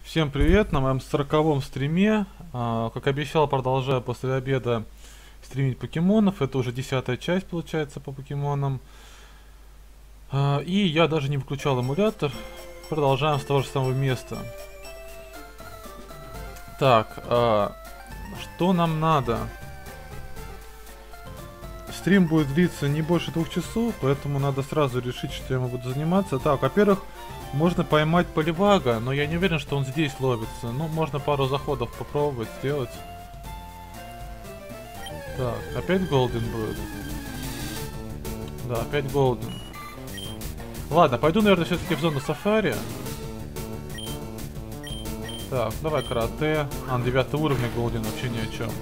Всем привет! На моем 40-м стриме, как обещал, продолжаю после обеда стримить покемонов. Это уже 10-я часть, получается, по покемонам. И я даже не выключал эмулятор. Продолжаем с того же самого места. Так, что нам надо? Стрим будет длиться не больше 2 часов, поэтому надо сразу решить, что я буду заниматься. Так, во-первых, можно поймать поливага, но я не уверен, что он здесь ловится. Ну, можно пару заходов попробовать сделать. Так, опять голден будет. Да, опять голден. Ладно, пойду, наверное, все-таки в зону сафари. Так, давай карате. На 9 уровне голден вообще ни о чем.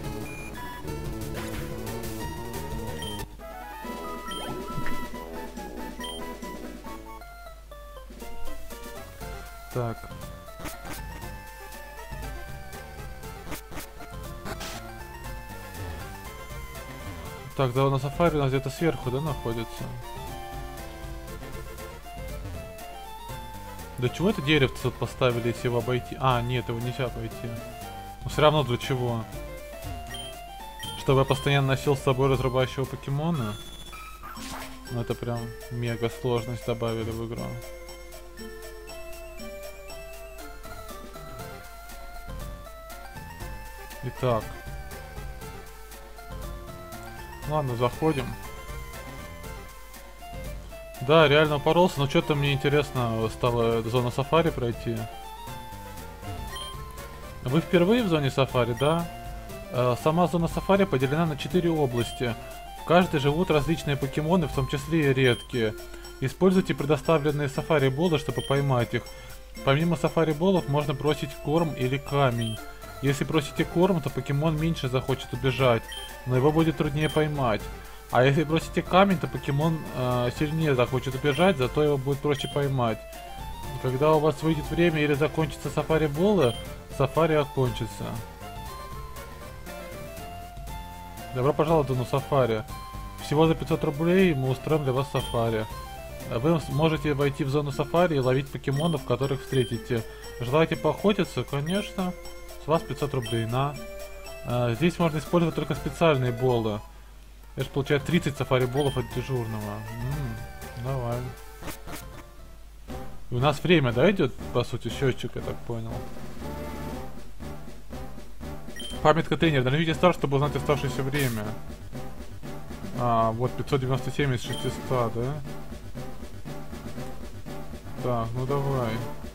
Так. Так, да, на сафари у нас где-то сверху, да, находится? Для чего это деревце тут поставили, если его обойти? А, нет, его нельзя обойти. Но все равно для чего? Чтобы я постоянно носил с собой разрубающего покемона? Ну это прям мега сложность добавили в игру. Итак. Ладно, заходим. Да, реально упоролся, но что-то мне интересно стало зону сафари пройти. Вы впервые в зоне сафари, да? Сама зона сафари поделена на 4 области. В каждой живут различные покемоны, в том числе и редкие. Используйте предоставленные сафари-болы, чтобы поймать их. Помимо сафари-болов можно бросить корм или камень. Если бросите корм, то покемон меньше захочет убежать, но его будет труднее поймать. А если бросите камень, то покемон сильнее захочет убежать, зато его будет проще поймать. И когда у вас выйдет время или закончится сафари-болы, сафари окончится. Добро пожаловать в зону сафари. Всего за 500 рублей мы устроим для вас сафари. Вы можете войти в зону сафари и ловить покемонов, которых встретите. Желаете поохотиться? Конечно. С вас 500 рублей на. Здесь можно использовать только специальные болы. Это же получает 30 сафари-болов от дежурного. Давай. И у нас время, да, идет, по сути, счетчик, я так понял. Памятка тренера. Нажмите старт, чтобы узнать оставшееся время. Вот 597 из 600, да? Так, ну давай.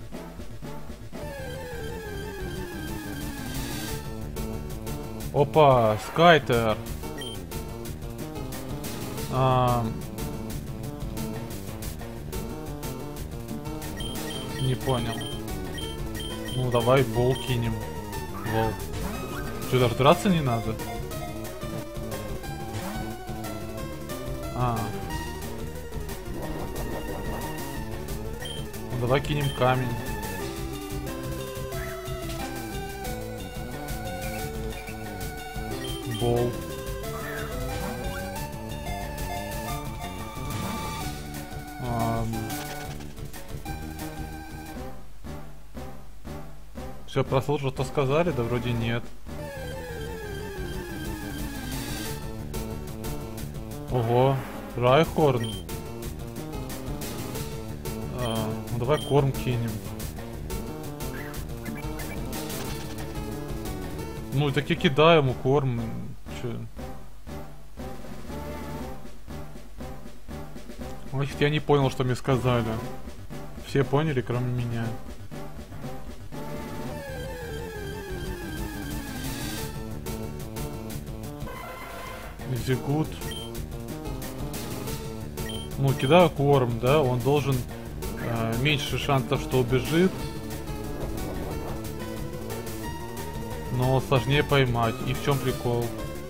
Опа, Скайтер. Не понял. Ну давай бол кинем. Бол. Что, даже драться не надо? Ну давай кинем камень. Бол. Все, прослушал, что сказали? Да вроде нет. Ого, Райхорн. Ну давай корм кинем. Ну и таки кидай ему корм. Че? Ой, я не понял, что мне сказали. Все поняли, кроме меня. Зигут. Ну, кидаю корм, да, он должен меньше шансов, что убежит. Но сложнее поймать. И в чем прикол?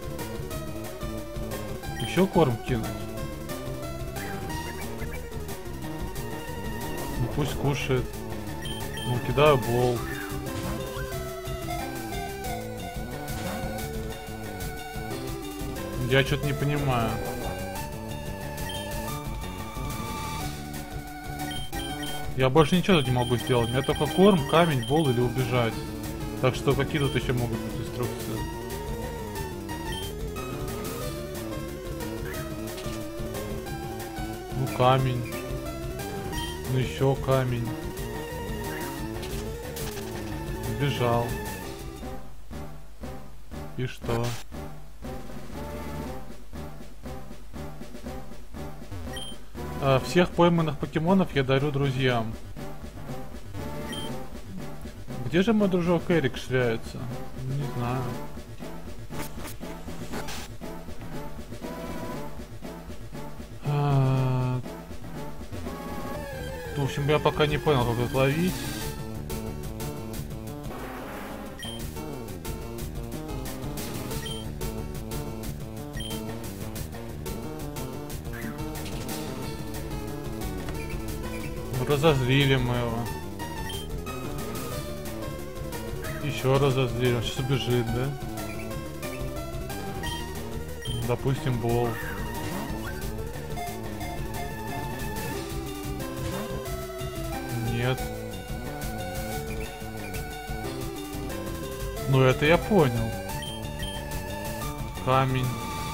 Еще корм кинуть? Ну пусть кушает. Ну, кидаю бол. Я что-то не понимаю. Я больше ничего тут не могу сделать. У меня только корм, камень, бол или убежать. Так что какие тут еще могут быть инструкции? Ну, камень. Ну, еще камень. Убежал. И что? Всех пойманных покемонов я дарю друзьям. Где же мой дружок Эрик шляется? Не знаю. В общем, я пока не понял, как это ловить. Разозлили мы его. Еще разозлили. Он сейчас убежит, да? Допустим, бол. Нет. Ну это я понял. Камень.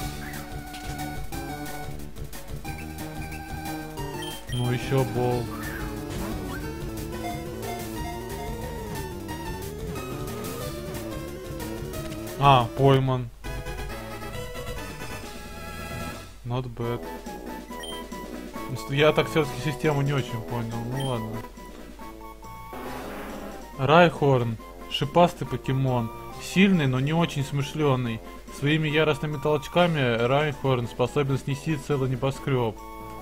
Ну еще бол. Пойман. Not bad. Я так все-таки систему не очень понял. Ну ладно. Райхорн. Шипастый покемон. Сильный, но не очень смышленый. Своими яростными толчками Райхорн способен снести целый небоскреб.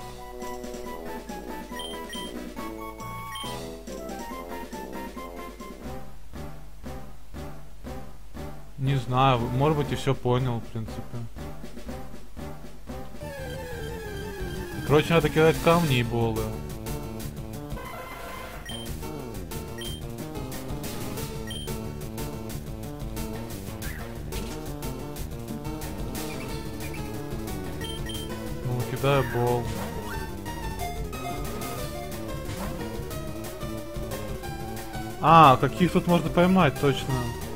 Не знаю, может быть и все понял, в принципе. Короче, надо кидать камни и болы. Ну, кидаю бол. Каких тут можно поймать, точно.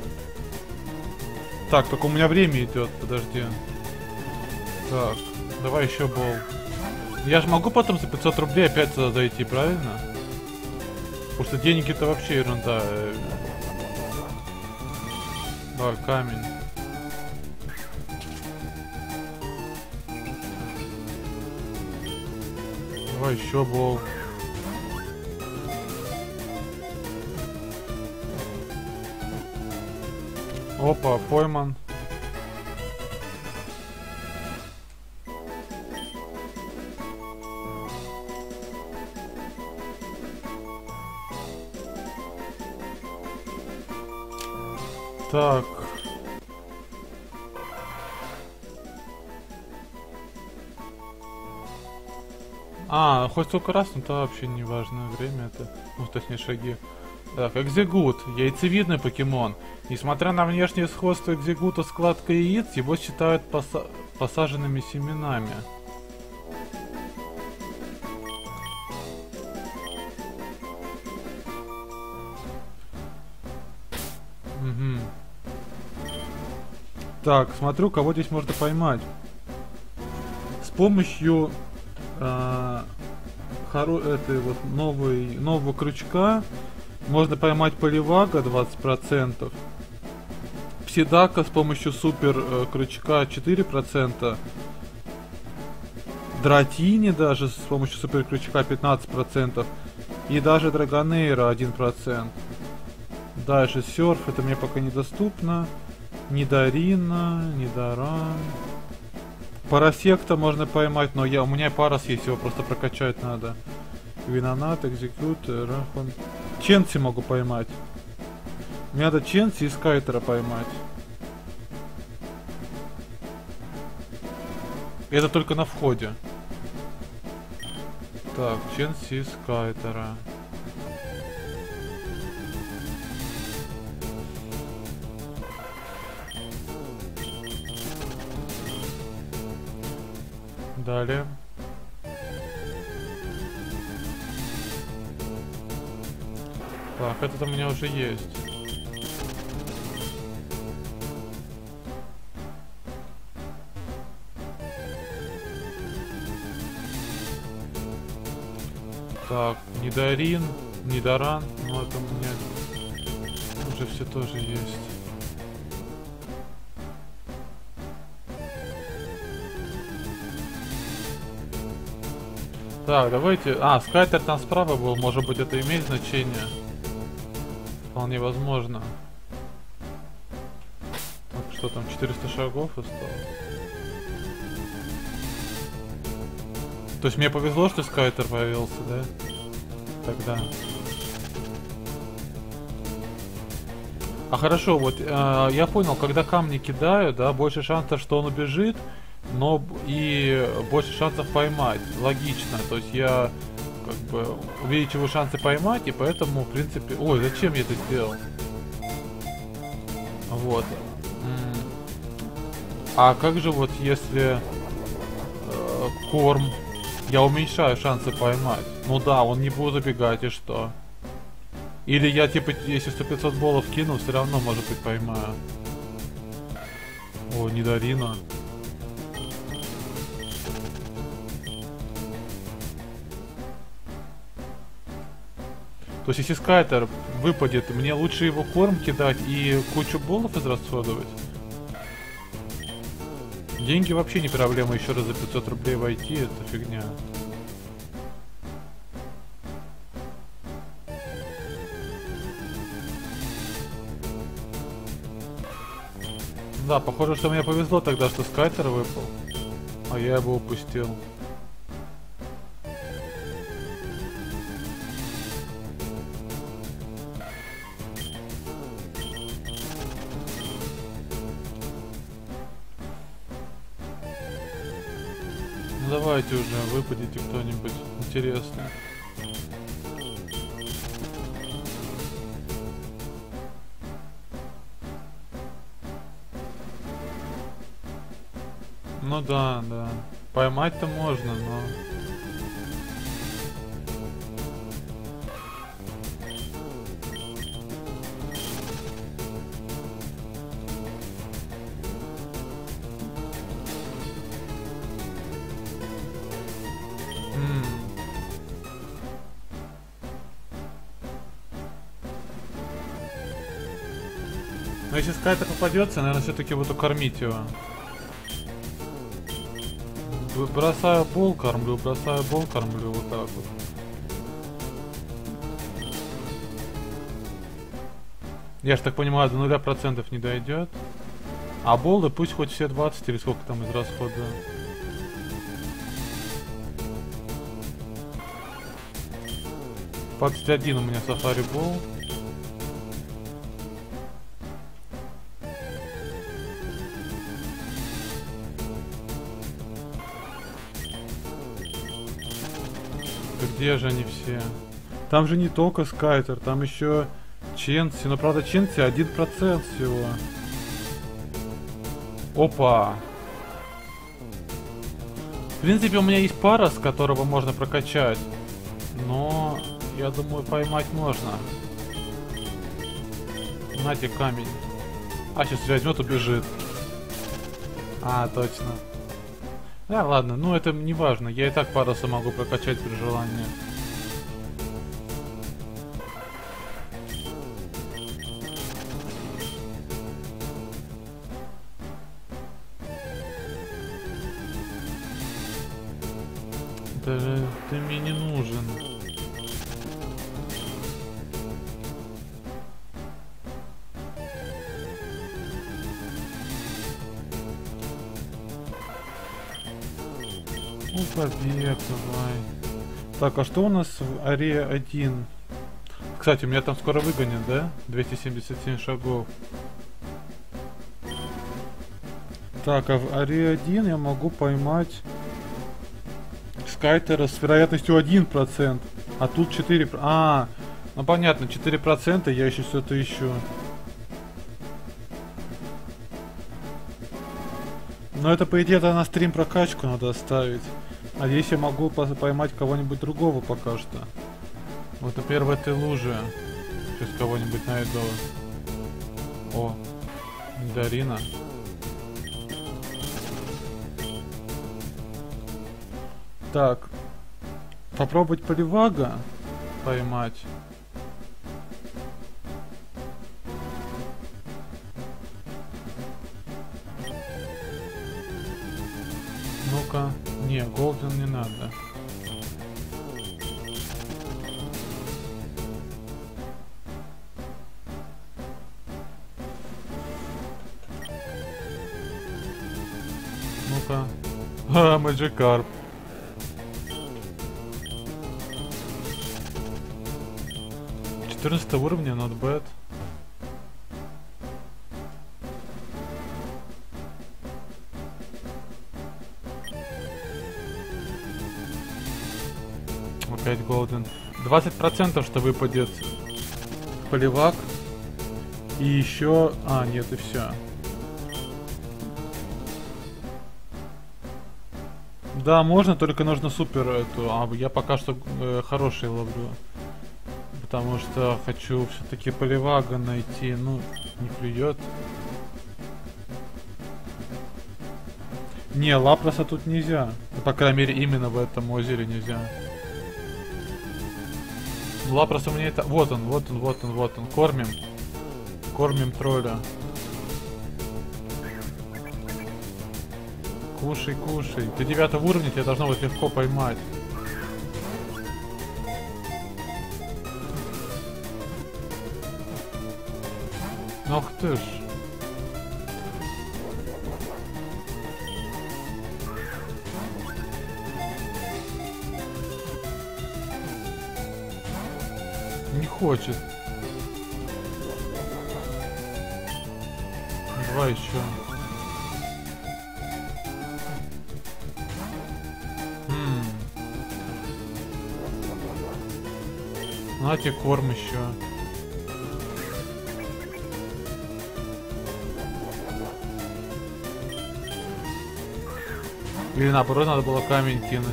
Так, только у меня время идет, подожди. Так, давай еще бол. Я же могу потом за 500 рублей опять туда зайти, правильно? Потому что деньги это вообще ерунда. Давай, камень. Давай еще бол. Опа, пойман. Так. Хоть сколько раз, но это вообще не важное время, это, ну, точнее, шаги. Так, Экзегут. Яйцевидный покемон. Несмотря на внешнее сходство Экзегута с кладкой яиц, его считают посаженными семенами. Угу. Так, смотрю, кого здесь можно поймать. С помощью нового крючка можно поймать Поливага 20%. Псидака с помощью супер крючка 4%. Дратини даже с помощью супер крючка 15%. И даже Драгонейра 1%. Дальше серф, это мне пока недоступно. Нидарина, Нидаран. Парасекта можно поймать, но у меня парас есть, его просто прокачать надо. Винонат, Экзекьютор, Рахон. Ченси могу поймать. Мне надо Ченси и Скайтера поймать. Это только на входе. Так, Ченси и Скайтера. Далее. Так, этот у меня уже есть. Так, Нидарин, Нидаран, ну это у меня уже все тоже есть. Так, давайте... А, скайтер там справа был, может быть это имеет значение? Вполне возможно. Так, что там, 400 шагов осталось? То есть мне повезло, что скайтер появился, да? Тогда. А хорошо, вот я понял, когда камни кидаю, да, больше шансов, что он убежит, но и больше шансов поймать. Логично. То есть я как бы увеличиваю шансы поймать, и поэтому, в принципе... Ой, зачем я это сделал? Вот. А как же вот если корм... Я уменьшаю шансы поймать. Ну да, он не будет забегать, и что? Или я типа, если 100-500 болов кину, все равно, может быть, поймаю. О, Нидарина. То есть если скайтер выпадет, мне лучше его корм кидать и кучу болов израсходовать? Деньги вообще не проблема, еще раз за 500 рублей войти, это фигня. Да, похоже, что мне повезло тогда, что скайтер выпал, а я его упустил. Ну давайте уже, выпадите кто-нибудь интересный. Ну да, да. Поймать-то можно, но... Но если скайтер попадется, наверное, все-таки буду кормить его. Бросаю бол, кормлю, вот так вот. Я ж так понимаю, до 0% не дойдет. А болы пусть хоть все 20 или сколько там из расхода. $21 у меня сафари бол. Где же они все? Там же не только скайтер, там еще Ченси. Но правда Ченси 1% всего. Опа! В принципе, у меня есть пара, с которого можно прокачать. Но я думаю, поймать можно. Нате камень. А, сейчас возьмет, убежит. А, точно. Да, ладно, ну это не важно. Я и так паруса могу прокачать при желании. Даже ты мне не нужен. Ну, побег, давай. Так, а что у нас в аре 1? Кстати, меня там скоро выгонят, да? 277 шагов. Так, а в аре 1 я могу поймать скайтера с вероятностью 1%. А тут 4%. А, ну понятно, 4% я еще что-то ищу. Но это, по идее, это на стрим прокачку надо оставить. А здесь я могу поймать кого-нибудь другого пока что. Вот, например, в этой луже. Сейчас кого-нибудь найду. О, Дарина. Так. Попробовать поливага поймать. Ну-ка. Не, голден не надо. Ну-ка. Ха, Magikarp. Уровня, not bad. Опять голден. 20% что выпадет поливак. И еще... А, нет, и все. Да, можно, только нужно супер эту. А я пока что хороший ловлю. Потому что хочу все-таки поливага найти. Ну, не клюет. Не, лапроса тут нельзя. По крайней мере, именно в этом озере нельзя. Лапрос у меня это... Вот он. Кормим. Кормим тролля. Кушай. Ты 9 уровня, тебя должно быть легко поймать. Ах ты ж. Не хочет. Давай еще. На тебе корм еще. Или наоборот, надо было камень кинуть.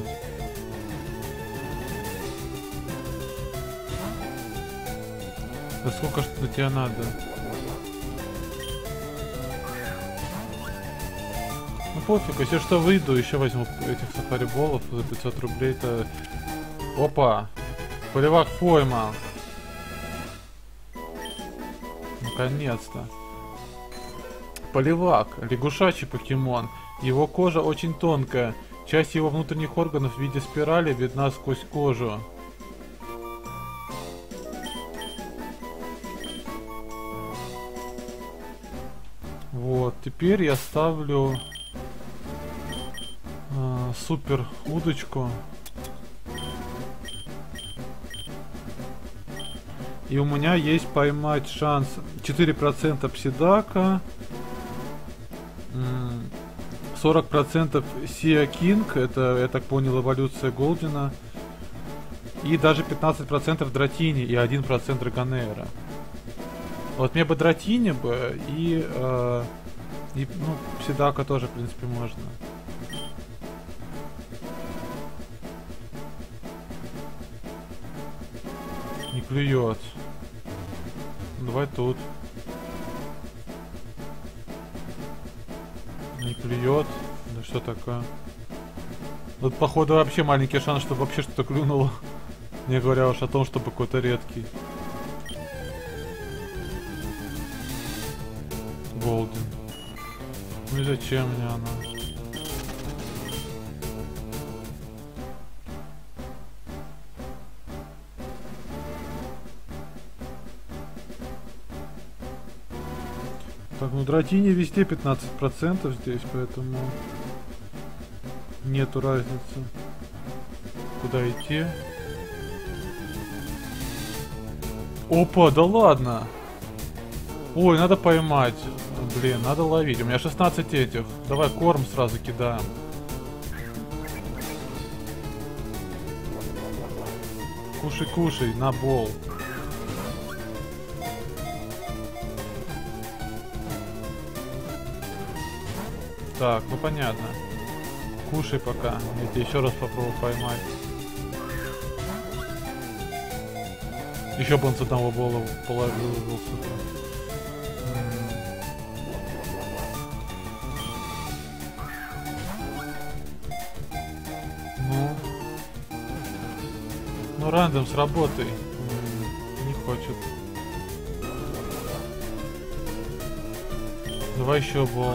Да сколько что тебе надо? Ну пофиг, если что выйду, еще возьму этих сафари-болов за 500 рублей-то. Опа! Поливак поймал. Наконец-то. Поливак, лягушачий покемон. Его кожа очень тонкая. Часть его внутренних органов в виде спирали видна сквозь кожу. Вот, теперь я ставлю супер удочку. И у меня есть поймать шанс 4% псидака. 40% Сиа Кинг, это, я так понял, эволюция Голдена. И даже 15% Дратини и 1% Драгонейра. Вот мне бы Дратини бы и ну, Псидака тоже, в принципе, можно. Не клюет. Давай тут. Не клюет. Да что такое? Тут, походу, вообще маленький шанс, чтобы вообще что-то клюнуло. Не говоря уж о том, чтобы какой-то редкий. Голден. Ну и зачем мне она? Так, ну Дратини везде 15% здесь, поэтому нету разницы. Куда идти? Опа, да ладно! Ой, надо поймать. Блин, надо ловить. У меня 16 этих. Давай корм сразу кидаем. Кушай, кушай, на бол. Так, ну понятно. Кушай пока. Я тебе еще раз попробую поймать. Еще бы он с одного бола положил, сука. Ну рандом сработай. Не хочет. Давай еще бол.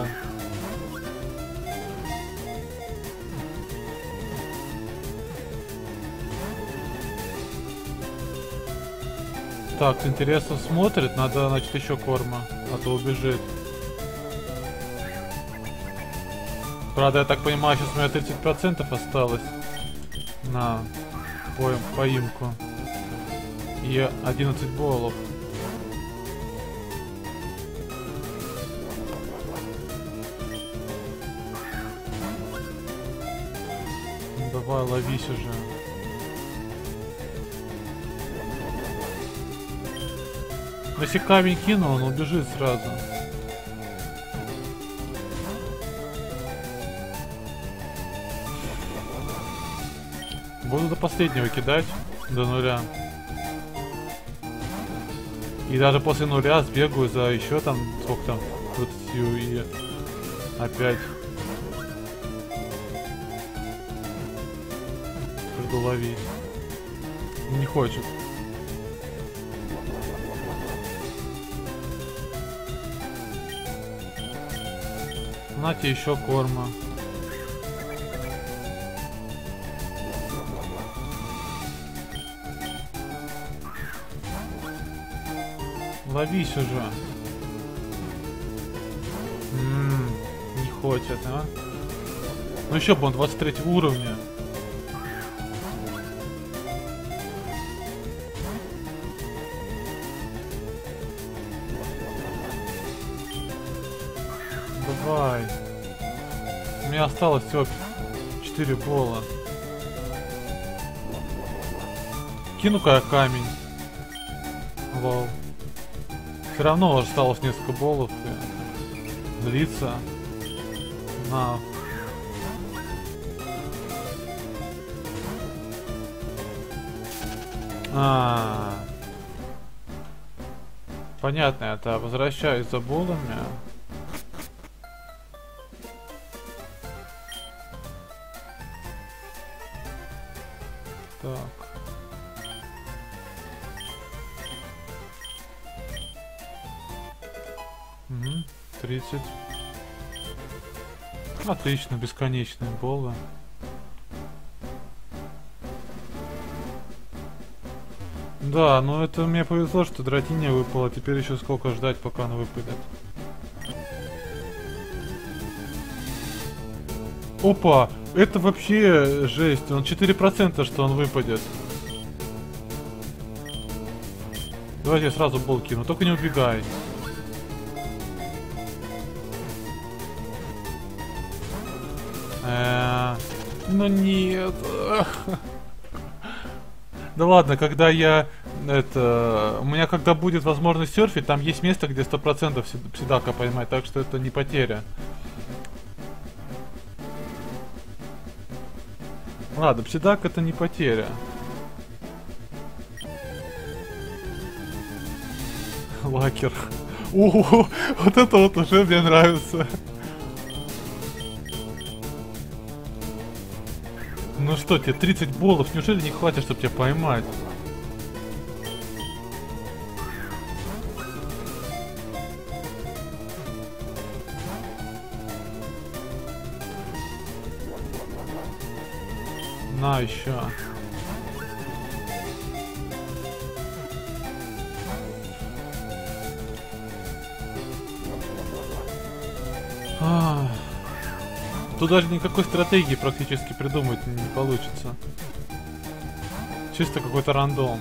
Так, с интересом смотрит, надо, значит, еще корма, а то убежит. Правда, я так понимаю, сейчас у меня 30% осталось на поимку. И 11 болов. Давай, ловись уже. Если камень кину, он убежит сразу. Буду до последнего кидать, до нуля. И даже после нуля сбегаю за еще там, сколько там, 20 и опять приду ловить. Не хочет. Нате еще корма. Ловись уже. Не хочет, а? Ну еще бы он 23 уровня. Давай. У меня осталось всего 4 бола. Кину-ка я камень. Лол. Все равно осталось несколько болов. И злиться. На. Понятно, это возвращаюсь за болами. Так. Угу. 30. Отлично, бесконечные болы. Да, но это мне повезло, что дротиния выпала. Теперь еще сколько ждать, пока она выпадет. Опа! Это вообще жесть. Он 4%, что он выпадет. Давайте я сразу бол кину. Только не убегай. Ну нет. Да ладно, когда я... Это... У меня когда будет возможность серфить, там есть место, где 100% псидака поймать, так что это не потеря. Ладно, псидак это не потеря. Лакер. О, вот это вот уже мне нравится. Ну что, тебе 30 болов, неужели не хватит, чтобы тебя поймать? На, еще. Тут даже никакой стратегии практически придумать не получится. Чисто какой-то рандом.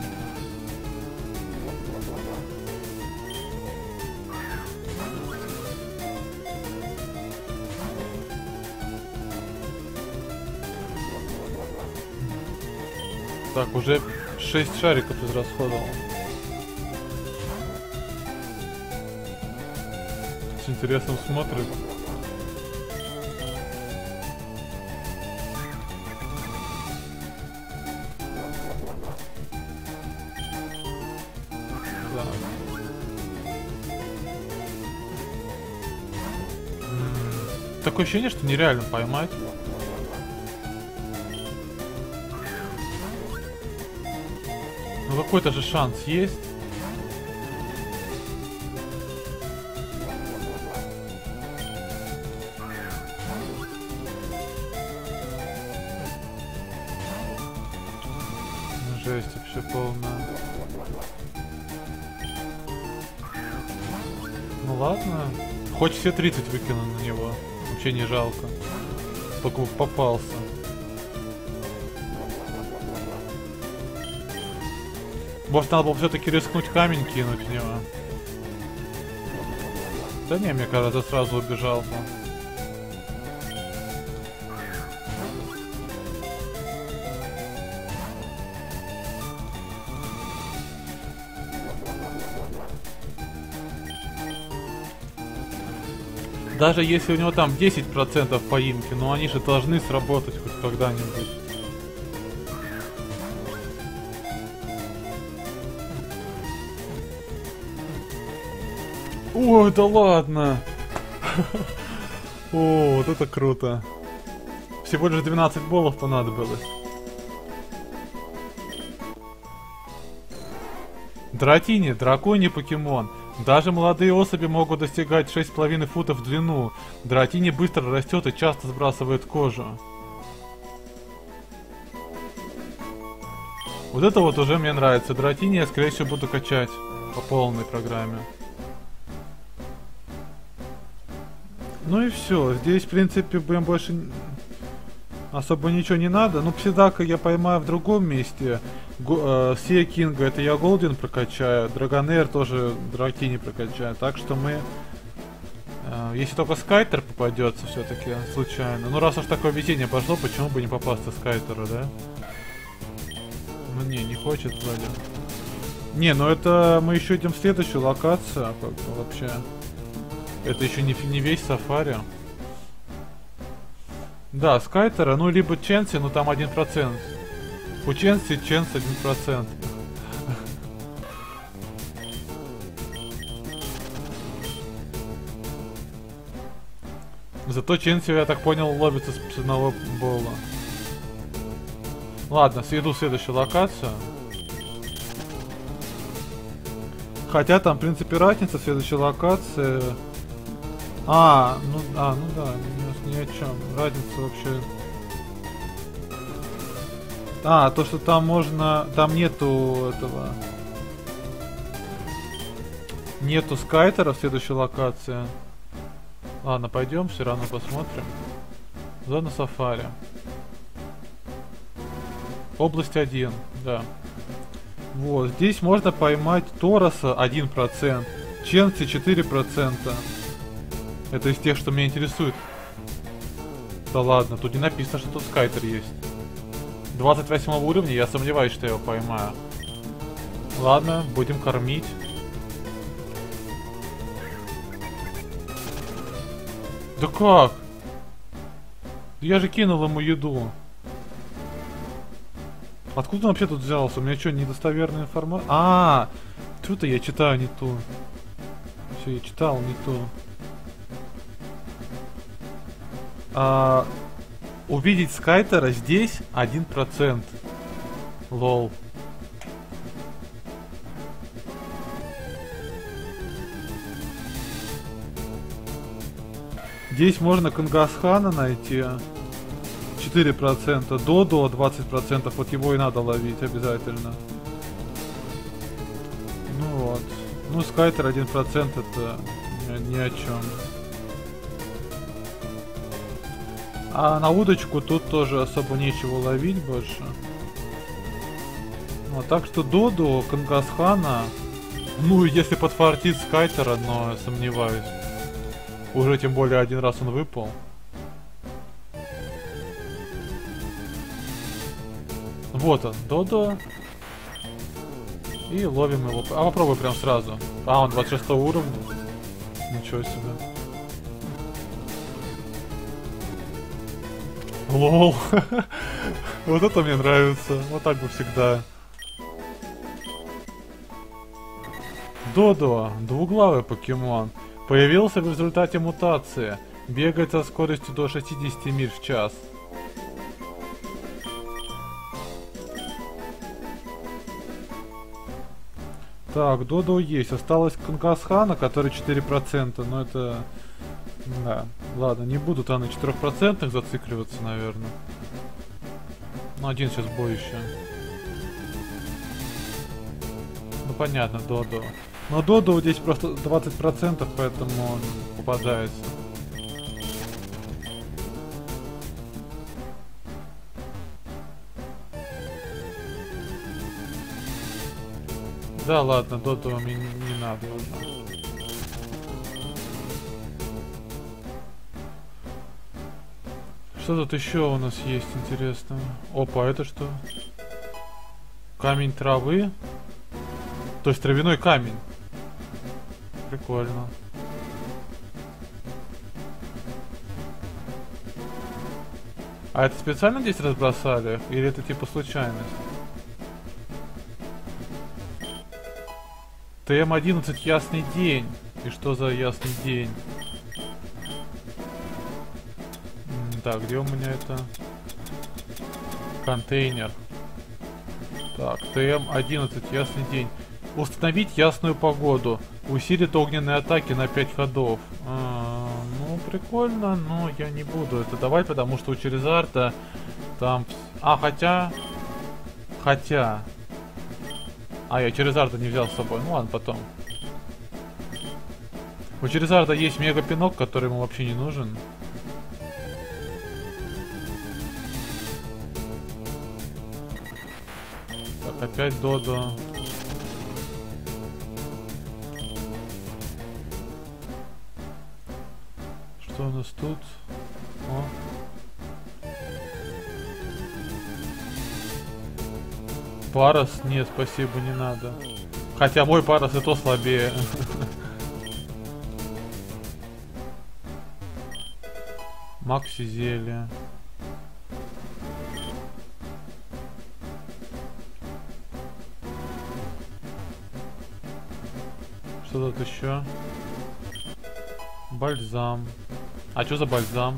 Так, уже 6 шариков израсходовал. С интересом смотрит. Такое ощущение, что нереально поймать. Ну какой-то же шанс есть. Жесть вообще полная. Ну ладно. Хоть все 30 выкину на него. Вообще не жалко. Только попался. Может, надо было все-таки рискнуть камень кинуть в него. Да не, мне кажется, сразу убежал бы. Даже если у него там 10% поимки, но они же должны сработать хоть когда-нибудь. Ой, да ладно! О, вот это круто. Всего лишь 12 баллов понадобилось. Дратини, драконий покемон. Даже молодые особи могут достигать 6,5 футов в длину. Дратини быстро растет и часто сбрасывает кожу. Вот это вот уже мне нравится. Дратини я, скорее всего, буду качать по полной программе. Ну и все. Здесь, в принципе, будем больше... Особо ничего не надо. Ну, Псидака я поймаю в другом месте. Сия Кинга это я Голден прокачаю. Драгонейр тоже Дратини прокачаю. Так что мы... если только Скайтер попадется все-таки случайно. Ну, раз уж такое везение пошло, почему бы не попасться Скайтеру, да? Ну, не хочет вроде. Не, ну это мы еще идем в следующую локацию. Как бы, вообще. Это еще не весь сафари. Да, Скайтера, ну либо Ченси, но там 1%. У Ченси 1%. Зато Ченси, я так понял, ловится с одного бола. Ладно, иду в следующую локацию. Хотя там, в принципе, разница в следующей локации. Ну да, ни о чем. Разница вообще. То, что там можно... Там нету этого... Нету Скайтера в следующей локации. Ладно, пойдем, все равно посмотрим. Зона сафари. Область 1, да. Вот, здесь можно поймать Тороса 1%, Ченси 4%. Это из тех, что меня интересует. Да ладно, тут не написано, что тут Скайтер есть. 28 уровня, я сомневаюсь, что я его поймаю. Ладно, будем кормить. Да как? Я же кинул ему еду. Откуда он вообще тут взялся? У меня что, недостоверная информация? Что-то я читаю не ту. Все, я читал не ту. Увидеть Скайтера здесь 1%. Лол. Здесь можно Кангасхана найти. 4%. Додо 20%. Вот его и надо ловить обязательно. Ну вот. Ну, Скайтер 1% это ни о чем. А на удочку тут тоже особо нечего ловить больше. Вот, так что Додо, Кангасхана. Ну, если подфартит Скайтера, но я сомневаюсь. Уже тем более один раз он выпал. Вот он, Додо. И ловим его. Попробуй прям сразу. Он 26 уровня. Ничего себе. Лол. Вот это мне нравится. Вот так бы всегда. Додо, двуглавый покемон. Появился в результате мутации. Бегает со скоростью до 60 миль в час. Так, Додо есть. Осталось Кангаскхана, который 4%, но это... Да, ладно, не будут на 4% зацикливаться, наверное. Ну, один сейчас бой еще. Ну, понятно, Додо. Но Додо здесь просто 20%, поэтому он попадается. Да ладно, Додо мне не надо уже. Что тут еще у нас есть интересного? Опа, это что? Камень травы? То есть травяной камень. Прикольно. А это специально здесь разбросали? Или это типа случайность? ТМ-11 ясный день. И что за ясный день? Так, где у меня это? Контейнер. Так, ТМ-11 ясный день. Установить ясную погоду. Усилит огненные атаки на 5 ходов. Ну, прикольно, но я не буду это давать, потому что у Черезарда там... Хотя... я Черезарда не взял с собой. Ну ладно, потом. У Черезарда есть мега-пинок, который ему вообще не нужен. Так, опять Додо. Что у нас тут? О. Парос? Нет, спасибо, не надо. Хотя мой парос и то слабее. Макси зелье. Что тут еще? Бальзам. А что за бальзам?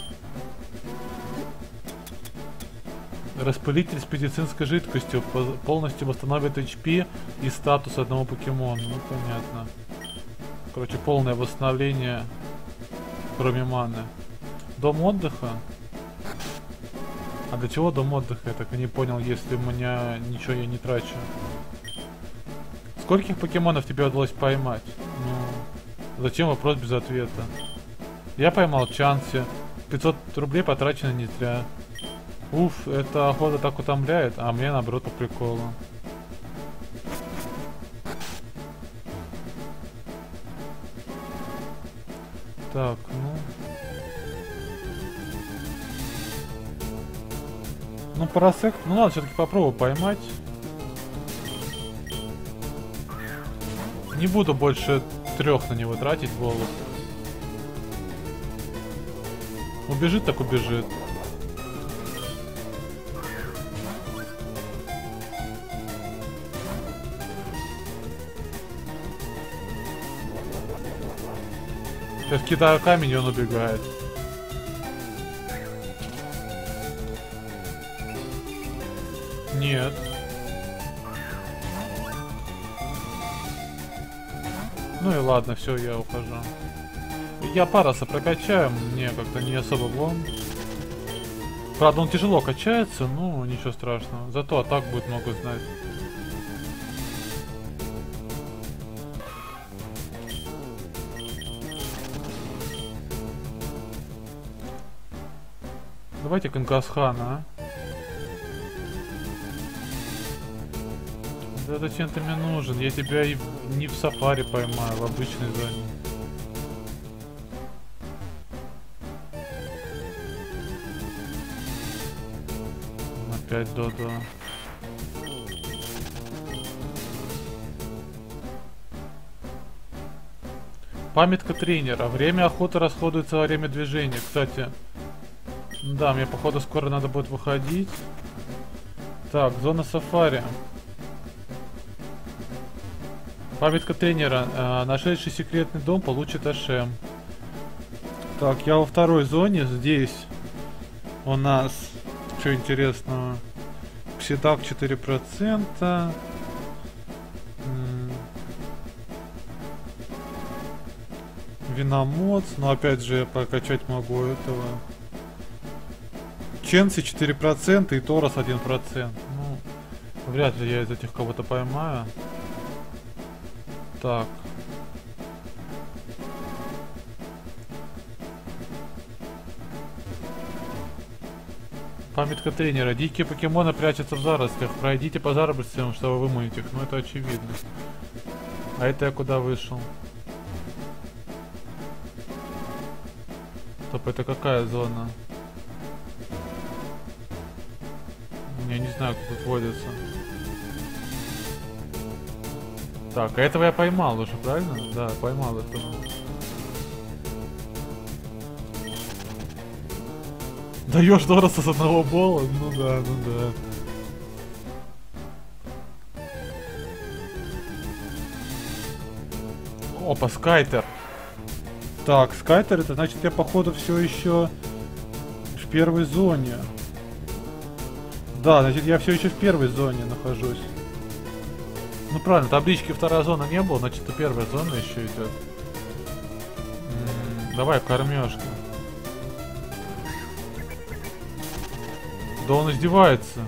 Распылитель с медицинской жидкостью полностью восстановит HP и статус одного покемона. Ну понятно. Короче, полное восстановление, кроме маны. Дом отдыха? А для чего дом отдыха? Я так и не понял, если у меня ничего я не трачу. Скольких покемонов тебе удалось поймать? Ну, зачем вопрос без ответа? Я поймал Чанси. 500 рублей потрачено не зря. Уф, эта охота так утомляет, а мне наоборот по приколу. Так, ну парасек, ну ладно, все-таки попробую поймать. Не буду больше 3 на него тратить волос. Убежит так убежит. Сейчас кидаю камень, и он убегает. Нет. Ну и ладно, все, я ухожу. Я пароса прокачаю, мне как-то не особо влом. Правда, он тяжело качается, ну ничего страшного. Зато атак будет много знать. Давайте Кангаскхана, а? Да зачем ты мне нужен? Я тебя и не в сафари поймаю, в обычной зоне. Опять Додо. Памятка тренера. Время охоты расходуется во время движения. Кстати, да, мне походу скоро надо будет выходить. Так, зона сафари. Памятка тренера. Нашедший секретный дом получит Ашем. Так, я во второй зоне. Здесь у нас что интересного? Псидак 4%. Виномоц, но опять же я прокачать могу этого. Ченси 4% и Торос 1%. Ну, вряд ли я из этих кого-то поймаю. Так. Памятка тренера. Дикие покемоны прячутся в зарослях. Пройдите по зарослям, чтобы выманить их. Ну это очевидно. А это я куда вышел? Стоп, это какая зона? Я не знаю, как тут водится. Так, а этого я поймал уже, правильно? Да, поймал этого. Даешь Дороса с одного бола? Ну да, ну да. Опа, Скайтер. Так, Скайтер, это значит я походу все еще в первой зоне. Да, значит я все еще в первой зоне нахожусь. Ну правильно, таблички вторая зона не было, значит это первая зона еще идет. Давай, кормежка. Да он издевается.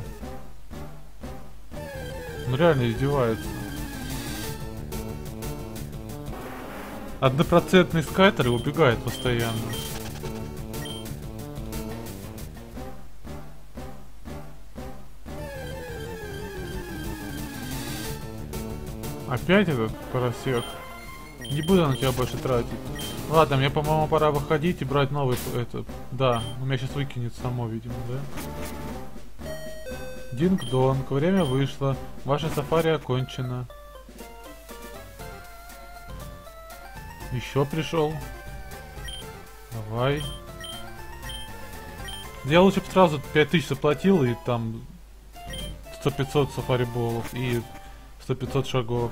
Ну реально издевается. 1% Скайтер и убегает постоянно. Опять этот поросек? Не буду на тебя больше тратить. Ладно, мне, по-моему, пора выходить и брать новый этот. Да, у меня сейчас выкинет само, видимо, да? Динг-донг, время вышло. Ваше сафари окончено. Еще пришел. Давай. Я лучше бы сразу 5000 заплатил и там 100-500 сафари болов и 100-500 шагов.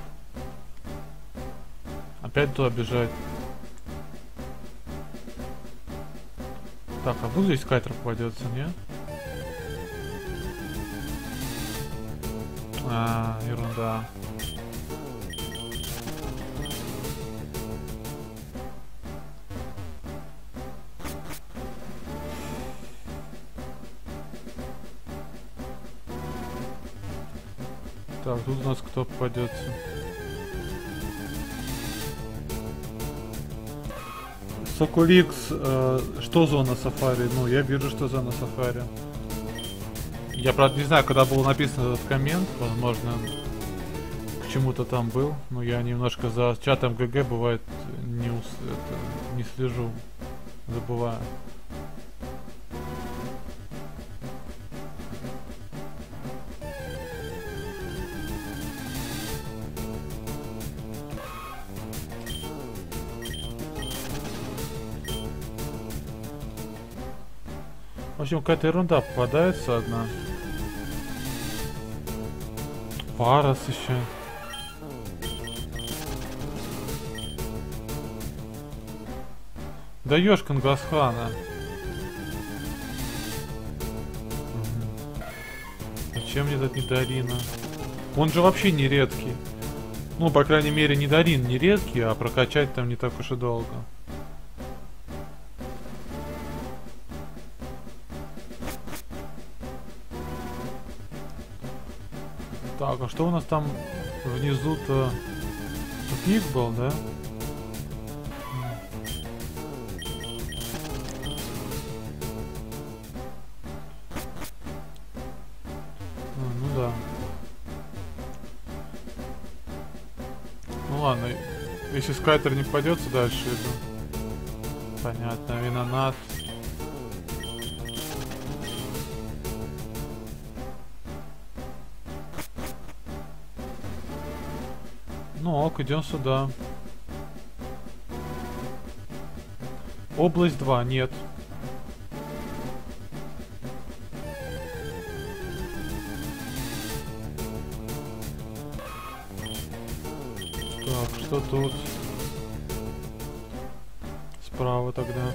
Опять туда бежать. Так, а вдруг здесь Скайтер попадется, нет? А, ерунда. Так, тут у нас кто попадется? Сокуликс, что зона сафари? Ну, я вижу, что зона сафари. Я, правда, не знаю, когда был написан этот коммент, возможно, к чему-то там был, но я немножко за чатом ГГ, бывает, не слежу, забываю. В общем, какая-то ерунда попадается одна. Парос еще. Даешь Кангасхана. Зачем мне этот Нидарина? Он же вообще не редкий. Ну, по крайней мере, Нидарин не редкий, а прокачать там не так уж и долго. Так, а что у нас там внизу-то? Тупик был, да? Ну да. Ну ладно, если Скайтер не попадется, дальше иду. Понятно, Винонат. Ну ок, идем сюда. Область 2, нет. Так, что тут? справа тогда.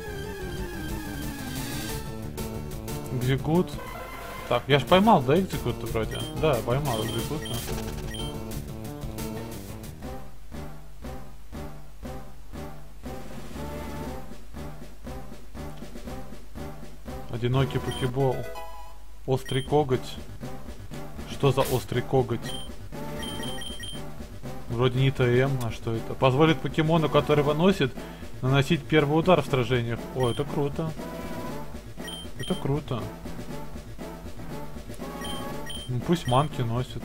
Экзекут. Так, я ж поймал, да, экзекута вроде? Да, я поймал экзекута. Одинокий покебол. Острый коготь. Что за острый коготь? Вроде не ТМ, а что это? Позволит покемону, который выносит, наносить первый удар в сражениях. О, это круто. Это круто. Ну, пусть манки носит.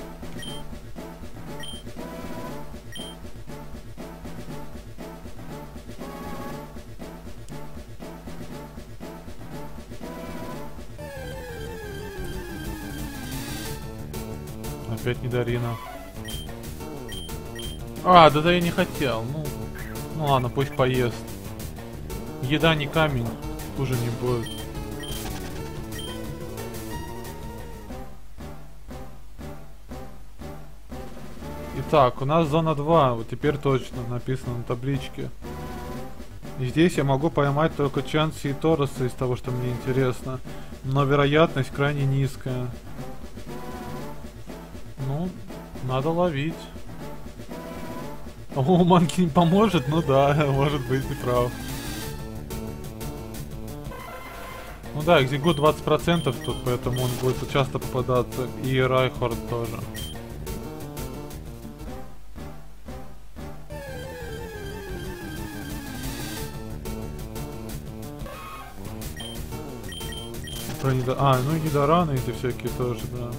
Опять Недарина. А, да я не хотел. Ну ладно, пусть поест. Еда не камень, хуже не будет. Итак, у нас зона 2, вот теперь точно написано на табличке. И здесь я могу поймать только Чанси и Тороса из того, что мне интересно. Но вероятность крайне низкая. Ну, надо ловить. О, манки не поможет? Ну да, может быть, не прав. Ну да, экзекут 20% тут, поэтому он будет часто попадаться. И Райхорд тоже. А, ну и недораны эти всякие тоже, да.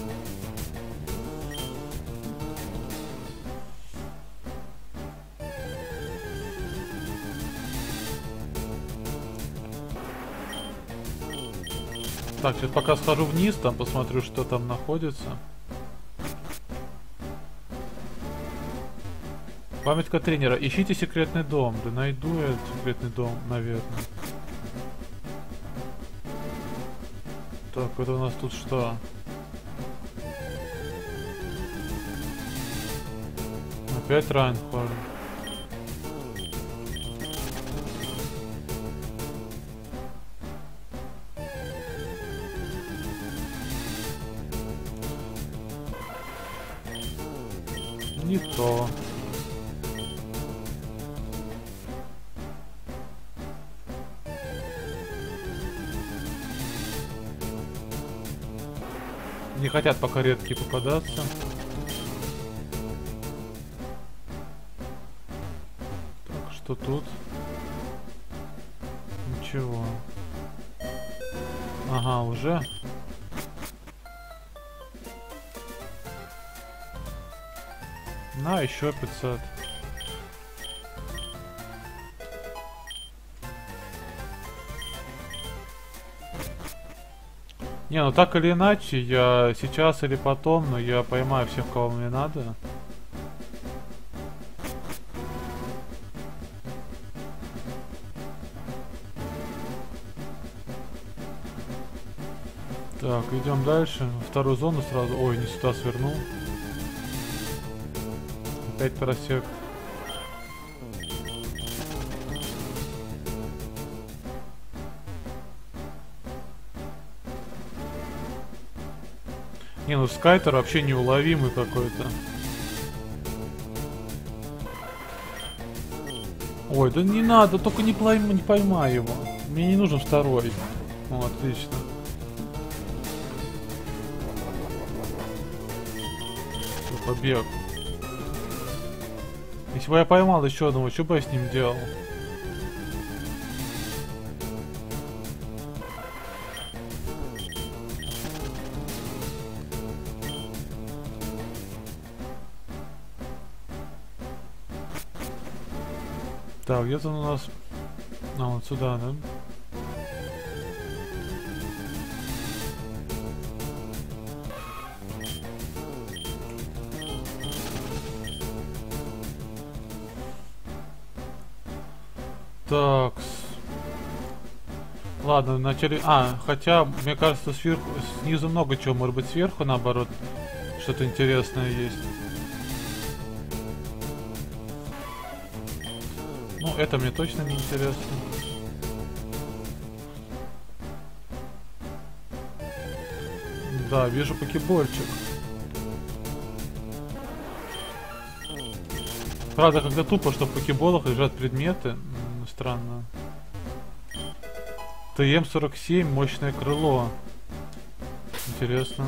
Так, сейчас пока схожу вниз, там посмотрю, что там находится. Памятка тренера. Ищите секретный дом. Да найду я секретный дом, наверное. Так, это у нас тут что? Опять Райнхорн. Не то. Не хотят пока редкие попадаться. Так, что тут? Ничего. Ага, уже. На, еще 500. Не, ну так или иначе, я сейчас или потом, но я поймаю всех, кого мне надо. Так, идем дальше. Вторую зону сразу. Ой, не сюда свернул. Опять просек. Не, ну Скайтер вообще неуловимый какой-то. Ой, да не надо, только не поймай его. Мне не нужен второй. О, отлично. Всё, побег. Если бы я поймал еще одного, что бы я с ним делал? Так, где-то у нас... А, вот сюда, да? Так. Ладно, вначале... А, хотя, мне кажется, сверху... Снизу много чего, может быть, сверху, наоборот, что-то интересное есть. Ну, это мне точно не интересно. Да, вижу покебольчик. Правда, когда тупо, что в покеболах лежат предметы, странно. ТМ-47, мощное крыло. Интересно.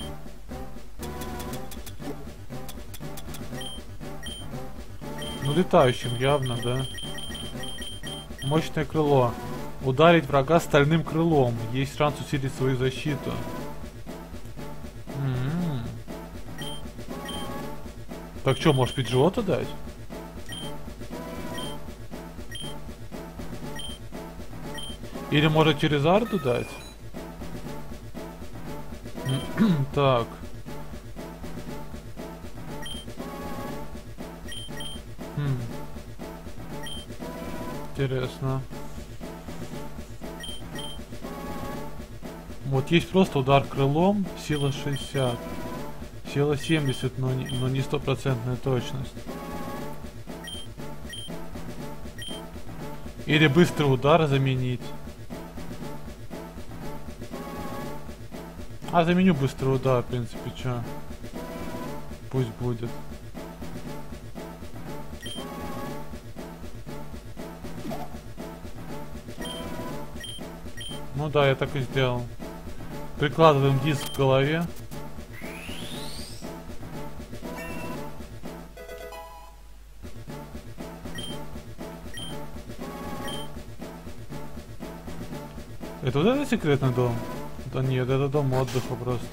Ну, летающим явно, да. Мощное крыло. Ударить врага стальным крылом. Есть шанс усилить свою защиту. Так что, может пиджота дать? Или может через арду дать? Так. Интересно. Вот есть просто удар крылом, сила 60. Сила 70, но не стопроцентная точность. Или быстрый удар заменить. А, заменю быстрый удар, в принципе, чё. Пусть будет. Ну да, я так и сделал. Прикладываем диск к голове. Это вот это секретный дом? Да нет, это дом отдыха просто.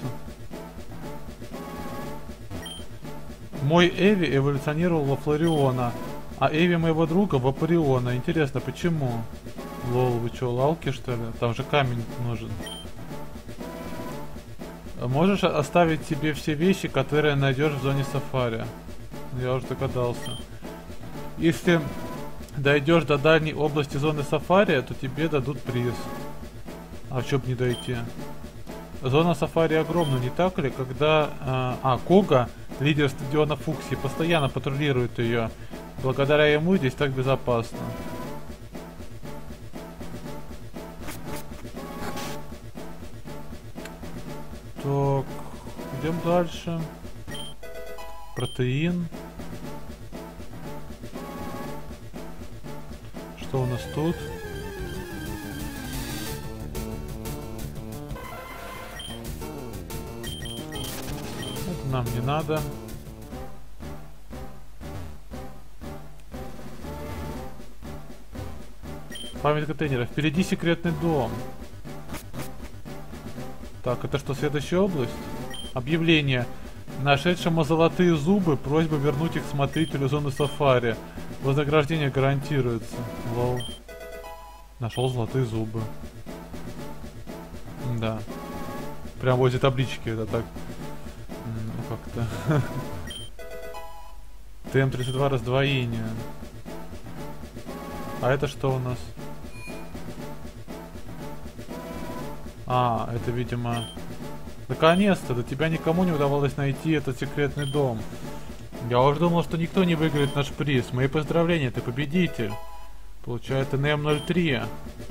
Мой Эви эволюционировал во Флориона, а Эви моего друга в Апариона. Интересно, почему? Лол, вы чё, лалки что ли? Там же камень нужен. Можешь оставить себе все вещи, которые найдешь в зоне сафари. Я уже догадался. Если дойдешь до дальней области зоны сафари, то тебе дадут приз. А чё б не дойти? Зона сафари огромна, не так ли? Когда... Кога, лидер стадиона Фукси, постоянно патрулирует ее. Благодаря ему здесь так безопасно. Так, идем дальше. Протеин. Что у нас тут? Это нам не надо. Память контейнера. Впереди секретный дом. Так, это что, следующая область? Объявление. Нашедшему золотые зубы, просьба вернуть их смотрителю зоны сафари. Вознаграждение гарантируется. Лол. Нашел золотые зубы. Да. Прям возле таблички, это так. Ну как-то. ТМ-32 раздвоение. А это что у нас? А, это, видимо... Наконец-то, до тебя никому не удавалось найти этот секретный дом. Я уже думал, что никто не выиграет наш приз. Мои поздравления, ты победитель. Получает НМ-03.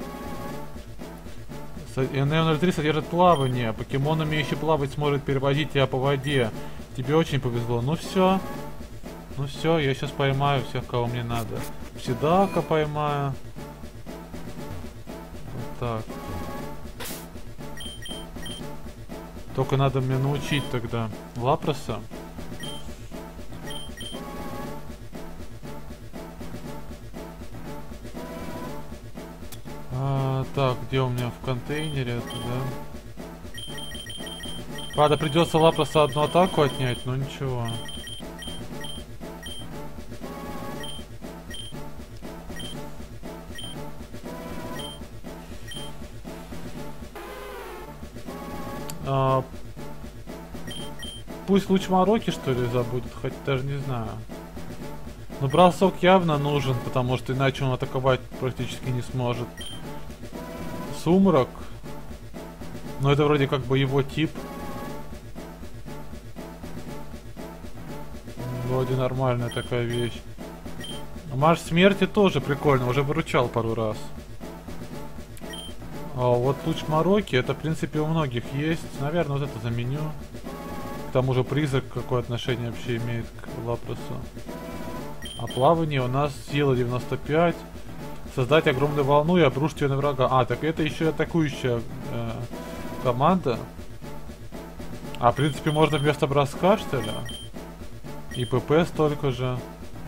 НМ-03 содержит плавание. Покемон, умеющий плавать, сможет перевозить тебя по воде. Тебе очень повезло. Ну все. Ну все, я сейчас поймаю всех, кого мне надо. Псидака поймаю. Вот так. Только надо мне научить тогда Лапроса. Так, где у меня в контейнере это, да? Правда, придется Лапроса одну атаку отнять, но ничего. Пусть луч мороки, что ли, забудет, хоть даже не знаю. Но бросок явно нужен, потому что иначе он атаковать практически не сможет. Сумрак. Но это вроде как бы его тип. Вроде нормальная такая вещь. Марш смерти тоже прикольно, уже выручал пару раз. А вот луч Мороки, это в принципе у многих есть. Наверное, вот это заменю. К тому же призрак какое отношение вообще имеет к Лапрасу. А плавание у нас сила 95. Создать огромную волну и обрушить ее на врага. А, так это еще и атакующая команда. А, в принципе, можно вместо броска, что ли? И ПП столько же.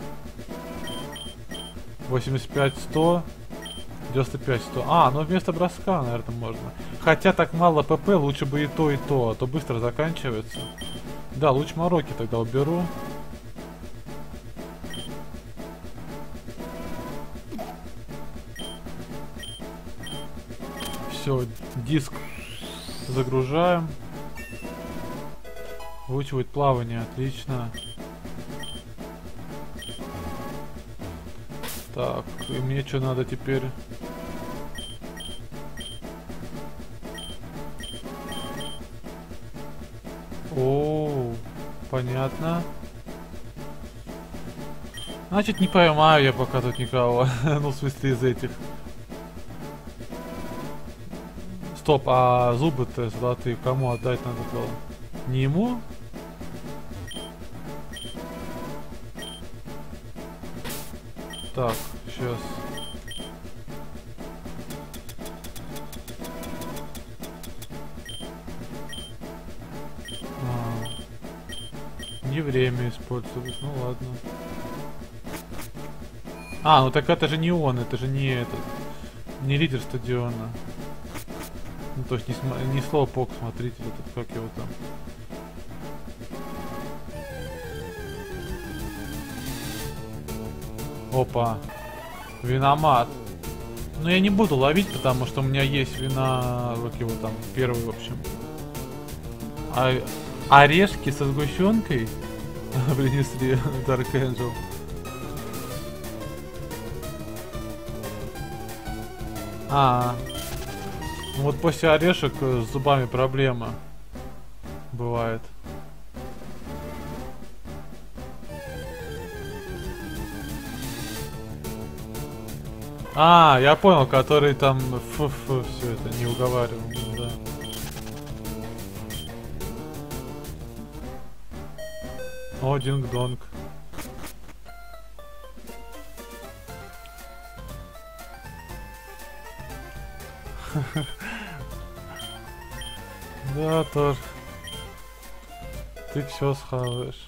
85-100. 95-100. А, ну вместо броска, наверное, можно. Хотя так мало ПП, лучше бы и то, а то быстро заканчивается. Да, луч Мороки тогда уберу. Все, диск загружаем. Выучивать плавание, отлично. Так, и мне что надо теперь? О, понятно. Значит, не поймаю я пока тут никого. Ну, в смысле, из этих. Стоп, а зубы-то золотые кому отдать надо было? Не ему? Так, сейчас. Не время использовать, ну ладно. А, ну так это же не он, это же не этот. Не лидер стадиона. Ну то есть не слоупок, смотрите, этот, как его там. Опа. Виномат. Но я не буду ловить, потому что у меня есть вина, как его там, первый, в общем. Орешки со сгущенкой принесли Dark Angel. Ну вот после орешек с зубами проблема бывает. Я понял, который там все это не уговаривал, да. О, динг-донг. Да, Тор. Ты все схаваешь.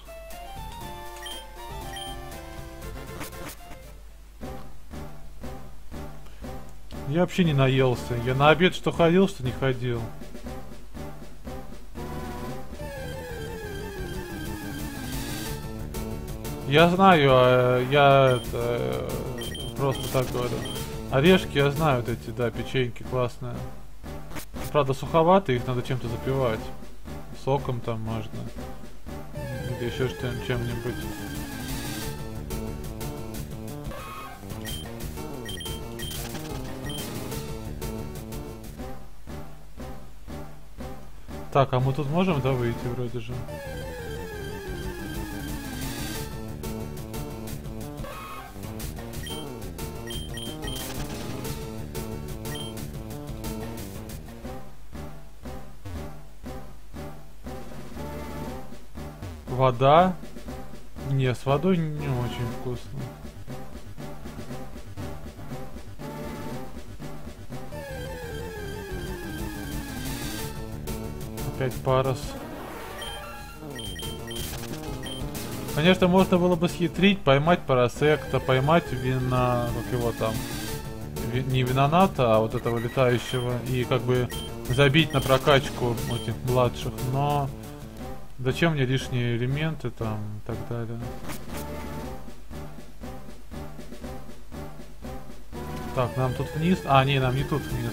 Я вообще не наелся. Я на обед что ходил, что не ходил. Я знаю, я это просто так говорю. Орешки я знаю, вот эти, да, печеньки классные. Правда, суховатые, их надо чем-то запивать. Соком там можно. Или еще что-нибудь, чем-нибудь. Так, а мы тут можем, да, выйти вроде же? Вода? Не, с водой не очень вкусно. Опять парус. Конечно, можно было бы схитрить, поймать парасекта, поймать вина, как его там, не виноната, а вот этого летающего, и как бы забить на прокачку этих младших, но зачем мне лишние элементы там и так далее. Так, нам тут вниз, не, нам не тут вниз.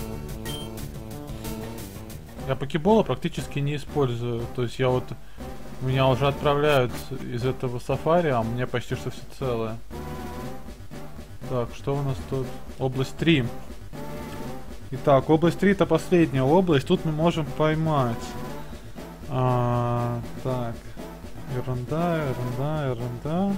Я покебола практически не использую. То есть я вот Меня уже отправляют из этого сафари, а у меня почти что все целое. Так, что у нас тут? Область 3. Итак, область 3 это последняя область. Тут мы можем поймать. Так. Ерунда.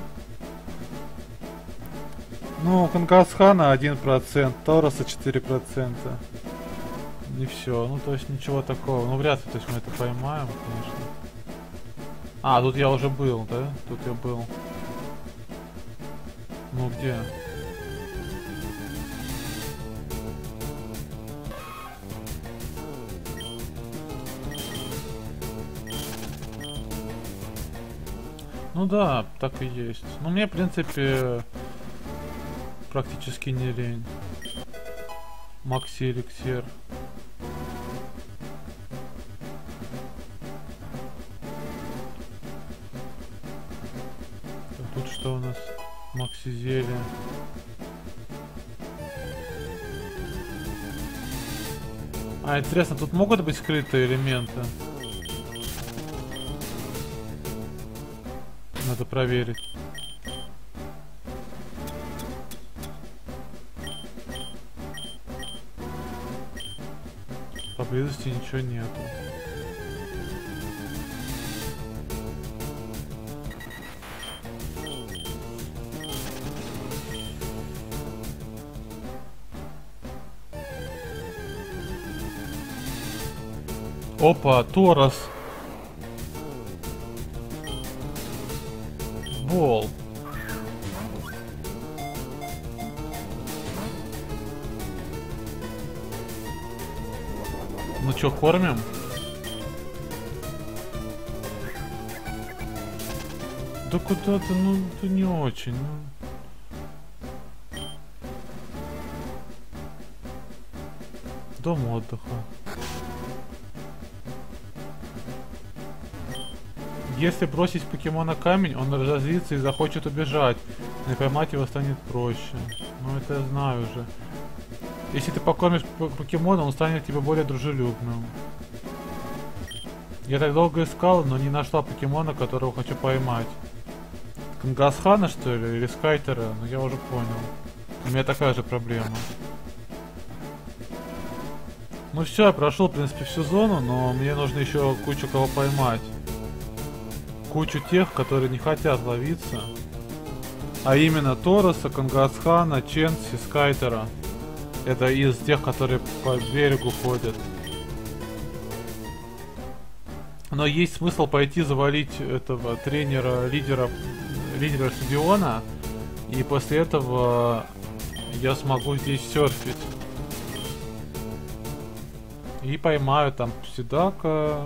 Ну, Кангасхана 1%, Тороса 4%. Не все. Ну, то есть ничего такого. Ну, вряд ли, то есть мы это поймаем, конечно. А, тут я уже был, да? Тут я был. Ну, где? Ну да, так и есть. Ну, мне, в принципе, практически не лень. Макси эликсир. Тут что у нас? Макси зелье. А, интересно, тут могут быть скрытые элементы? Надо проверить. Поблизости ничего нету. Опа, Торос. Бол. Ну чё, кормим? Да куда ты, ну, ты не очень, ну. Дом отдыха. Если бросить покемона камень, он разозлится и захочет убежать. И поймать его станет проще. Ну это я знаю уже. Если ты покормишь покемона, он станет тебе более дружелюбным. Я так долго искал, но не нашла покемона, которого хочу поймать. Кангасхана, что ли? Или Скайтера? Ну я уже понял. У меня такая же проблема. Ну все, я прошел, в принципе, всю зону, но мне нужно еще кучу кого поймать. Кучу тех, которые не хотят ловиться. А именно Тороса, Кангасхана, Ченси, Скайтера. Это из тех, которые по берегу ходят. Но есть смысл пойти завалить этого тренера, лидера стадиона. И после этого я смогу здесь серфить. И поймаю там Псидака.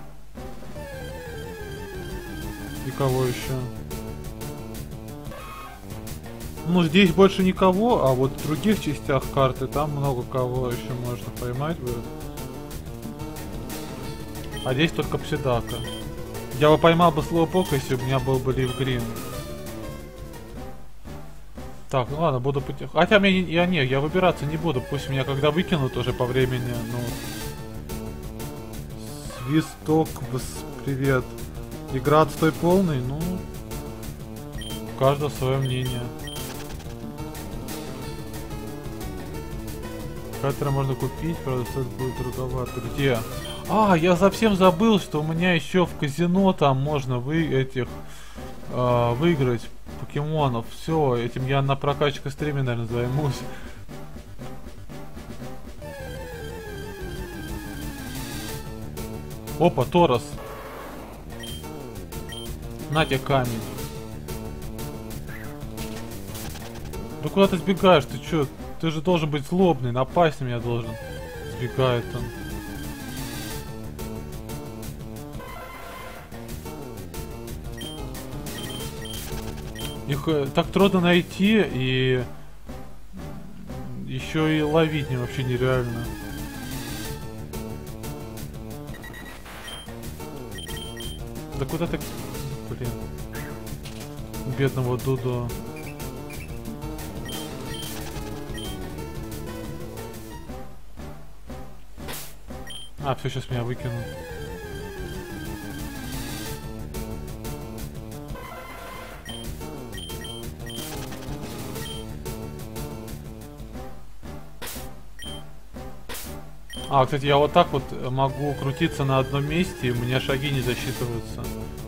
И кого еще? Ну, здесь больше никого, а вот в других частях карты там много кого еще можно поймать будет. А здесь только Псидака. Я бы поймал бы Слоупока, если у меня был бы Ливгрин. Так, ну ладно, буду потихоньку. Хотя я выбираться не буду, пусть меня когда выкинут уже по времени, ну... Свисток, привет. Игра отстой полный, ну... У каждого свое мнение. Катера можно купить, правда, стоит будет дороговато. Где? А, я совсем забыл, что у меня еще в казино там можно выиграть покемонов. Все, этим я на прокачке стриме, наверное, займусь. Опа, Торос. На тебе камень. Да куда ты сбегаешь? Ты чё? Ты же должен быть злобный, напасть на меня должен. Сбегает он. Их так трудно найти, и еще и ловить вообще нереально. Да куда ты... Блин. Бедного Дудо. А, все, сейчас меня выкинут. А, кстати, я вот так вот могу крутиться на одном месте, и у меня шаги не засчитываются.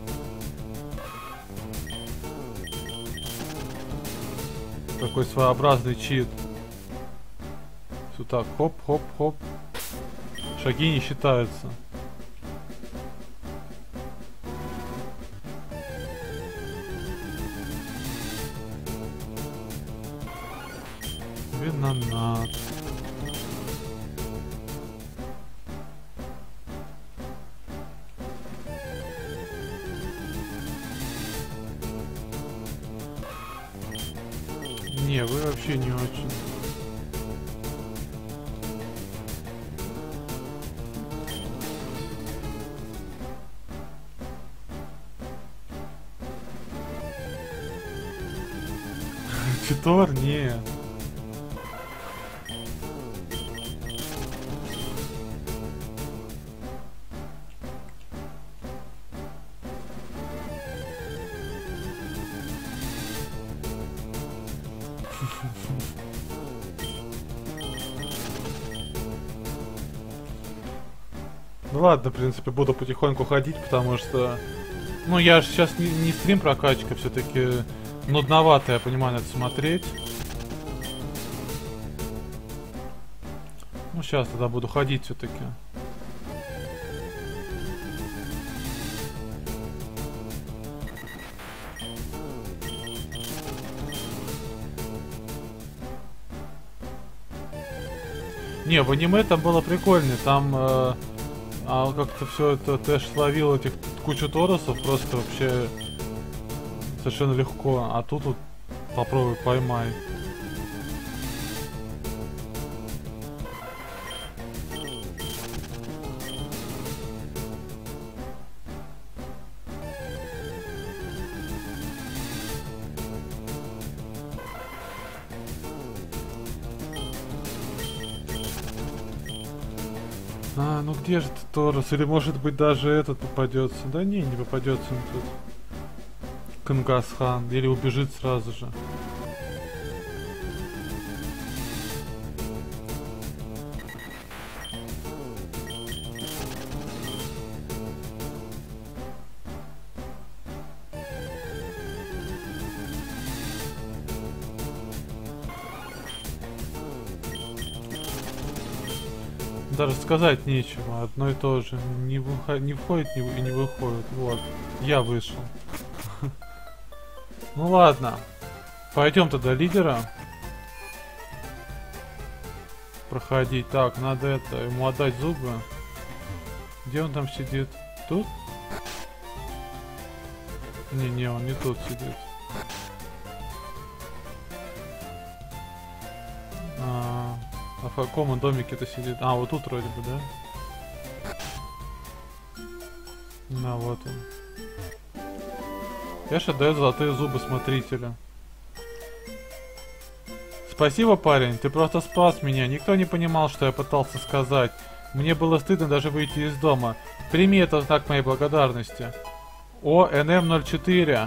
Такой своеобразный чит. Все так, хоп-хоп-хоп. Шаги не считаются. Винонад. Не, вы вообще не очень. Читор? Не. Ну ладно, в принципе, буду потихоньку ходить, потому что... Ну, я же сейчас не стрим прокачка, все-таки нудновато, я понимаю, надо смотреть. Ну, сейчас тогда буду ходить все-таки. Не, в аниме там было прикольно, там как-то все это Тэш словил этих кучу торосов просто вообще совершенно легко, а тут вот попробуй поймай. А, ну где же ты, Торос? Или может быть даже этот попадется? Да не попадется он тут. Кангасхан. Или убежит сразу же. Даже сказать нечего, одно и то же. Не входит и не выходит. Вот. Я вышел. Ну ладно. Пойдем тогда лидера. Проходить. Так, надо это, ему отдать зубы. Где он там сидит? Тут? Не, он не тут сидит. А в каком он домике-то сидит? А, вот тут вроде бы, да? На, вот он. Эш отдает золотые зубы смотрителя. Спасибо, парень, ты просто спас меня. Никто не понимал, что я пытался сказать. Мне было стыдно даже выйти из дома. Прими это в знак моей благодарности. О, НМ-04.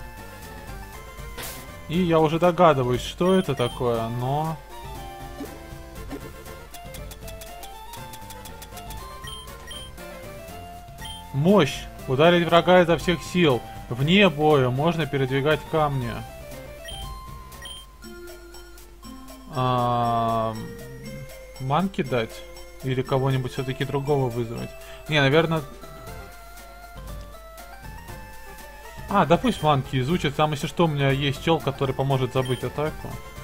И я уже догадываюсь, что это такое, но... Мощь! Ударить врага изо всех сил. Вне боя можно передвигать камни. Манки дать? Или кого-нибудь все-таки другого вызвать? Не, наверное... А, да пусть манки изучат. Там, если что, у меня есть чел, который поможет забыть атаку.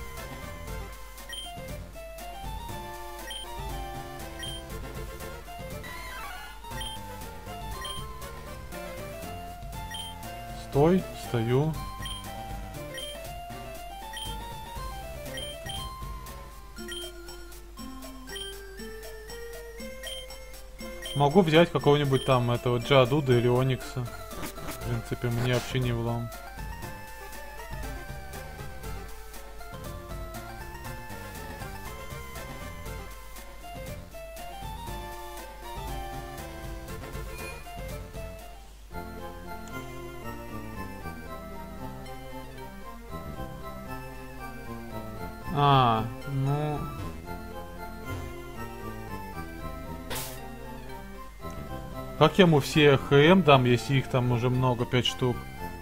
Стой, стою. Могу взять какого-нибудь там этого Джадуда или Оникса. В принципе, мне вообще не влом. Ну... Как я ему все ХМ дам, если их там уже много, 5 штук?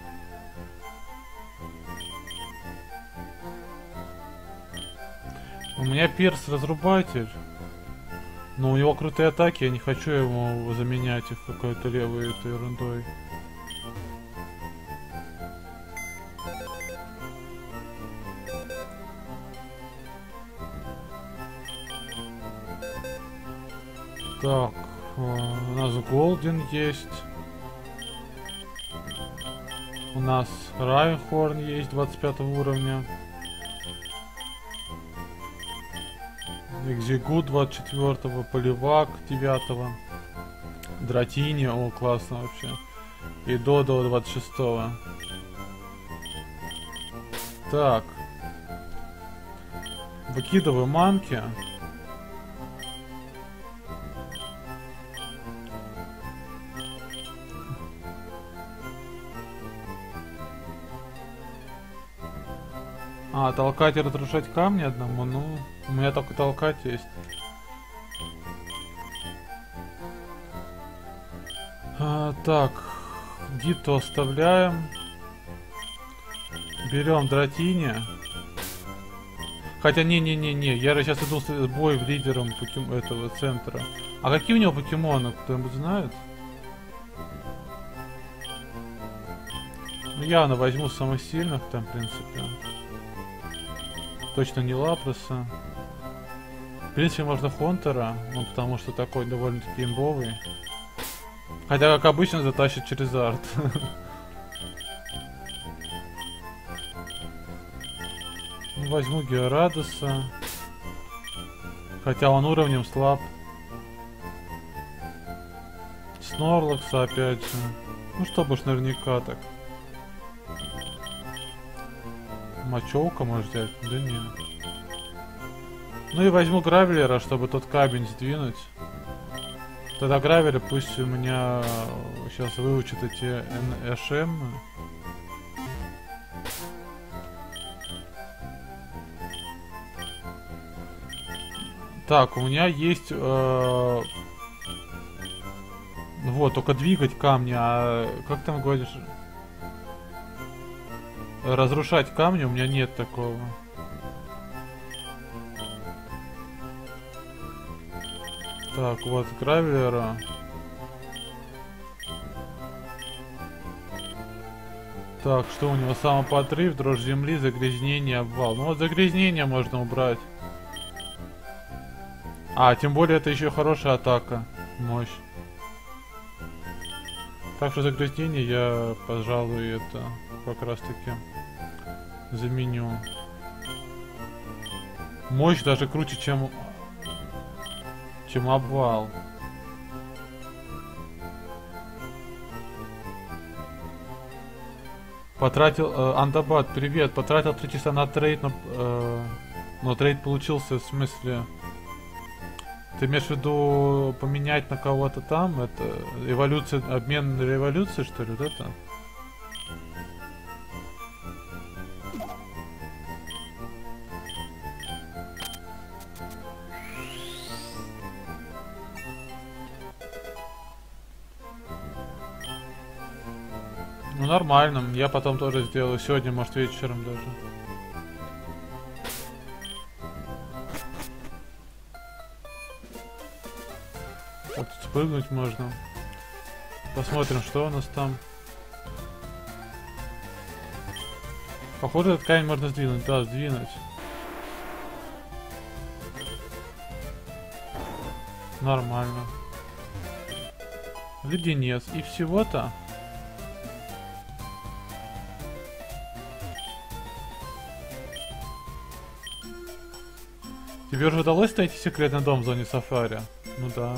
У меня перс разрубатель. Но у него крутые атаки, я не хочу ему заменять их какой-то левой этой ерундой. Так, у нас Голден есть. У нас Райнхорн есть 25 уровня. Экзигут 24-го, Поливак 9-го. Дратини, о, классно вообще. И Додо 26-го. Так. Выкидываю манки. А, толкать и разрушать камни одному? Ну, у меня только толкать есть. Так, Диту оставляем. Берем Дратини. Хотя, не-не-не-не, я сейчас иду с бой в лидером этого центра. А какие у него покемоны, кто-нибудь знает? Ну, явно возьму самых сильных там, в принципе. Точно не Лапроса. В принципе, можно Хонтера, ну, потому что такой довольно-таки имбовый. Хотя, как обычно, затащит через арт. Возьму Георадоса. Хотя он уровнем слаб. Снорлакса опять же. Ну, чтобы уж наверняка так. Мочевка может взять? Да нет. Ну и возьму Гравелера, чтобы тот камень сдвинуть. Тогда Гравелер пусть у меня сейчас выучит эти НШМ. Так, у меня есть... вот, только двигать камни, а как там говоришь? Разрушать камни у меня нет такого. Так, вот Гравелера. Так, что у него? Самоподрыв, дрожь земли, загрязнение, обвал. Ну вот загрязнение можно убрать. А, тем более это еще хорошая атака. Мощь. Так что загрязнение я, пожалуй, это как раз таки заменю. Мощь даже круче, чем обвал. Потратил... Андабат, привет. Потратил 3 часа на трейд, но трейд получился, в смысле... Ты имеешь в виду поменять на кого-то там? Это эволюция, обмен на революцию, что ли, вот это? Ну нормально, я потом тоже сделаю. Сегодня, может, вечером даже. Так, тут спрыгнуть можно. Посмотрим, что у нас там. Походу, этот камень можно сдвинуть. Да, сдвинуть. Нормально. Леденец. И всего-то. Тебе уже удалось найти секретный дом в зоне сафари? Ну да.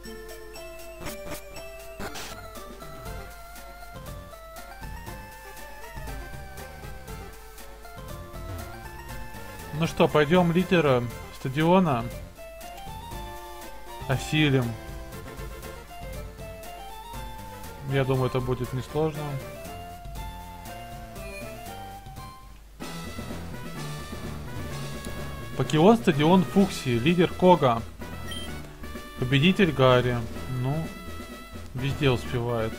Ну что, пойдем лидера стадиона осилим. Я думаю, это будет несложно. Покемон стадион Фукси, лидер Кога. Победитель Гарри. Ну, Везде успевает.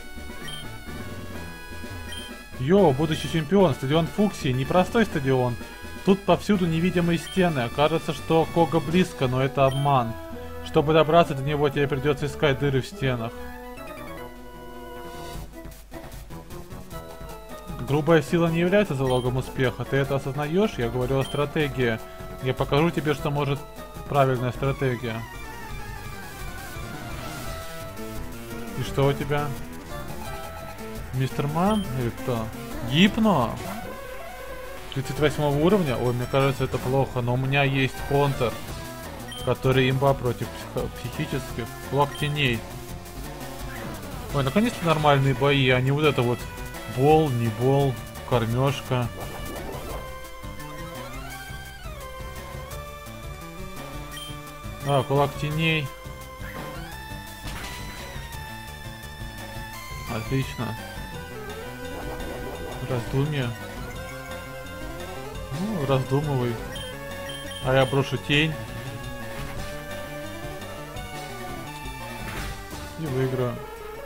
Йоу, будущий чемпион, стадион Фуксии, непростой стадион. Тут повсюду невидимые стены. Кажется, что Кога близко, но это обман. Чтобы добраться до него, тебе придется искать дыры в стенах. Грубая сила не является залогом успеха. Ты это осознаешь? Я говорю о стратегии. Я покажу тебе, что может правильная стратегия. И что у тебя? Мистер Ман? Или кто? Гипно? 38 уровня? Ой, мне кажется, это плохо. Но у меня есть Контр, который имба против психических. Флаг теней. Ой, наконец-то нормальные бои, а не вот это вот бол, не бол, кормежка. А, кулак теней. Отлично. Раздумье. Ну, раздумывай. А я брошу тень. И выиграю.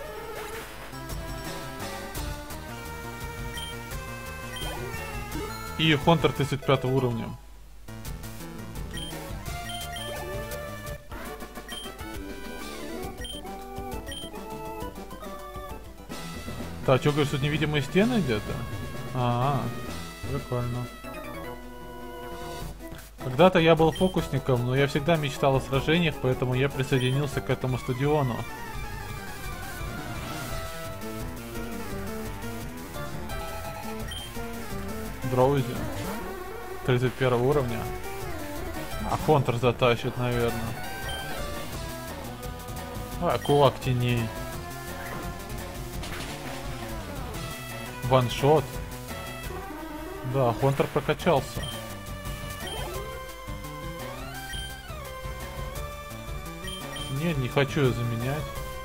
И Хонтер 35 уровня. Так, что говоришь, тут невидимые стены где-то? Прикольно. Когда-то я был фокусником, но я всегда мечтал о сражениях, поэтому я присоединился к этому стадиону. Дроузи. 31 уровня. А Хонтер затащит, наверное. А, кулак теней. Ваншот. Да, Хонтер прокачался. Нет, не хочу ее заменять.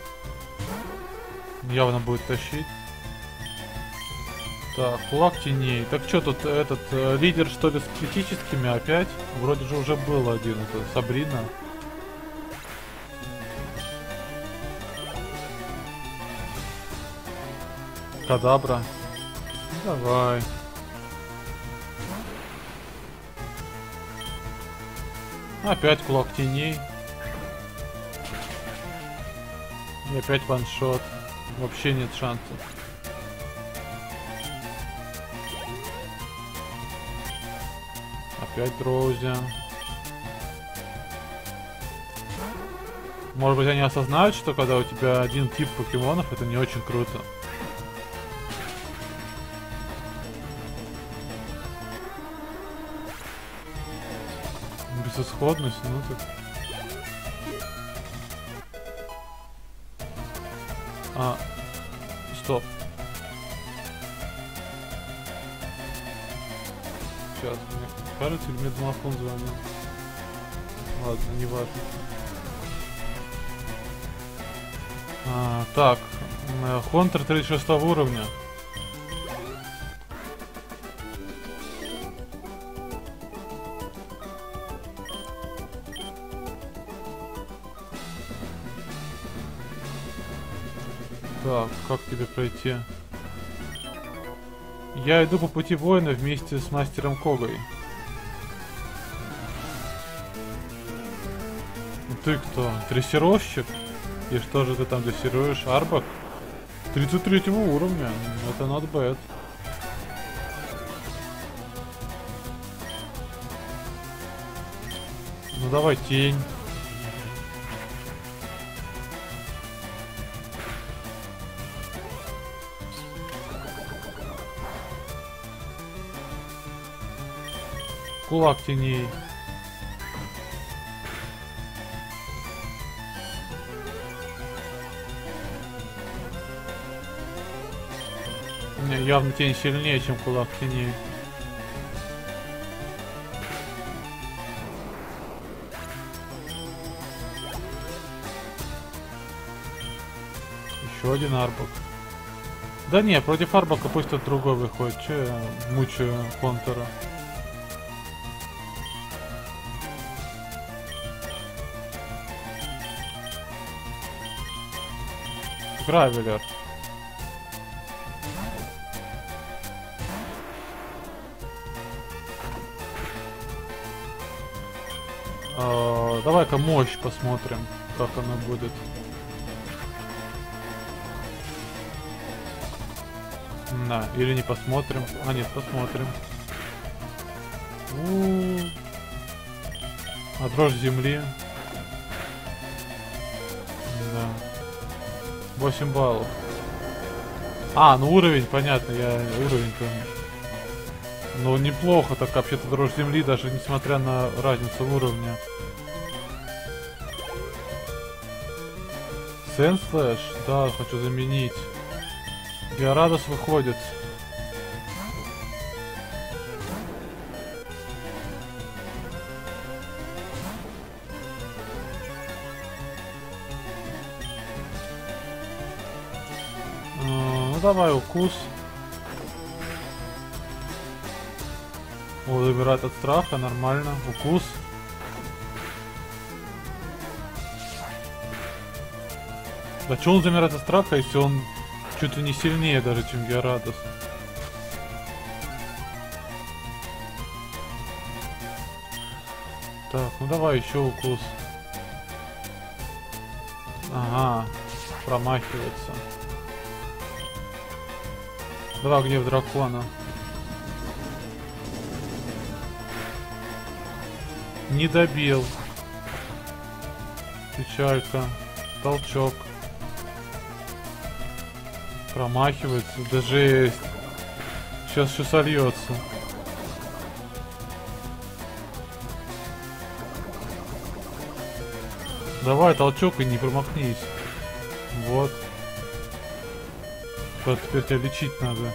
Явно будет тащить. Так, кулак теней. Так что тут этот лидер что ли с критическими опять? Вроде же уже был один, это Сабрина. Кадабра. Давай. Опять кулак теней. И опять ваншот. Вообще нет шансов. Опять Дроузи. Может быть, они осознают, что когда у тебя один тип покемонов, это не очень круто. Безысходность, ну так. Стоп. Сейчас, мне кажется, или мне домофон звонил. Ладно, не важно. Так, Хонтер 36 уровня. Так, как тебе пройти? Я иду по пути воина вместе с мастером Когой. Ты кто? Дрессировщик? И что же ты там дрессируешь? Арбак? 33 уровня. Это not bad. Ну давай тень. Кулак теней. Не, явно тень сильнее, чем кулак теней. Еще один Арбак. Да не, против Арбака пусть тот другой выходит. Че я мучаю Контура? Гравелер. Давай-ка мощь посмотрим, как она будет. Да, или не посмотрим. А нет, посмотрим. А дрожь земли. Да. 8 баллов. А, ну уровень, понятно, я уровень помню. Ну неплохо, так вообще-то дрожь земли, даже несмотря на разницу в уровне. Сенслэш? Да, хочу заменить. Георадос выходит. Ну давай укус. О, забирает от страха, нормально. Укус. Да че он замирает от страха, если он чуть ли не сильнее даже, чем Георадос? Так, ну давай еще укус. Ага, промахивается. Давай гнев дракона. Не добил. Печалька. Толчок. Промахивается. Да жесть. Сейчас все сольется. Давай толчок и не промахнись. Вот. Теперь тебя лечить надо.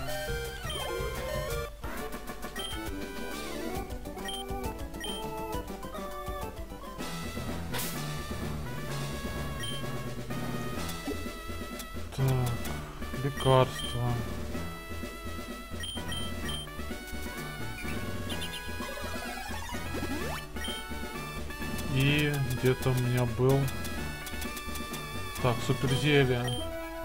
Так, лекарства. И где-то у меня был... Так, суперзелье.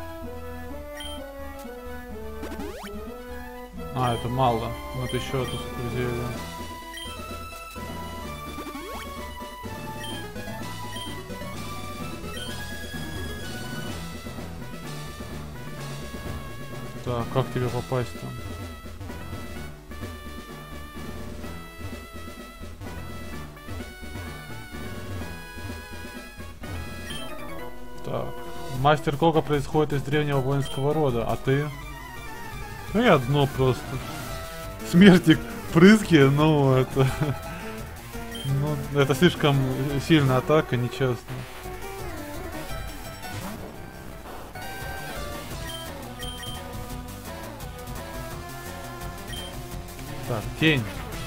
А, это мало. Вот еще это суперзелье. Так, как тебе попасть там? Так. Мастер Кога происходит из древнего воинского рода, а ты? Ну я одно просто. Смертик, прыски, ну это... Ну, это слишком сильная атака, нечестно. Так, тень.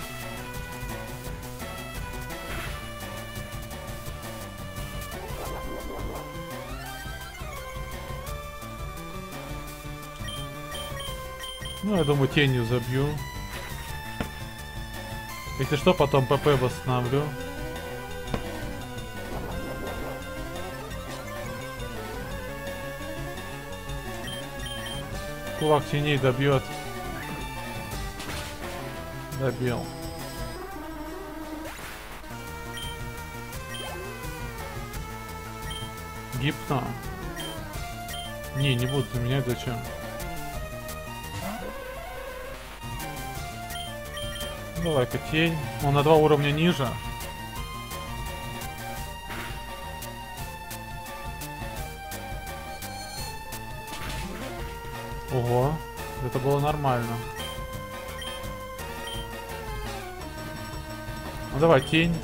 Ну, я думаю, тенью забью. Если что, потом ПП восстановлю. Кулак теней добьет. Добил. Гипно. Не буду заменять, зачем? Давай-ка тень. Он на 2 уровня ниже. Ого, это было нормально. Ну давай, тень.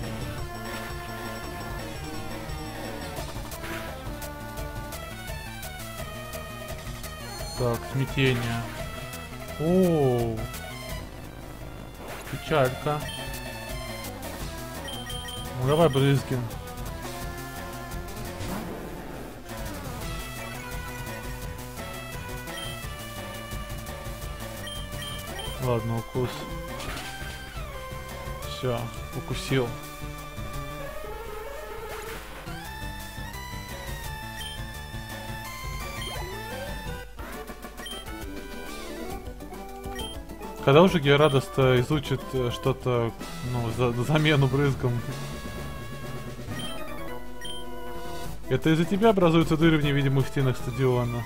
Так, смятение. О, печалька. Ну давай, брызги. Ладно, укус. Все, укусил. Когда уже Герадос изучит что-то, ну, замену брызгам? Это из-за тебя образуются дыры в невидимых стенах стадиона.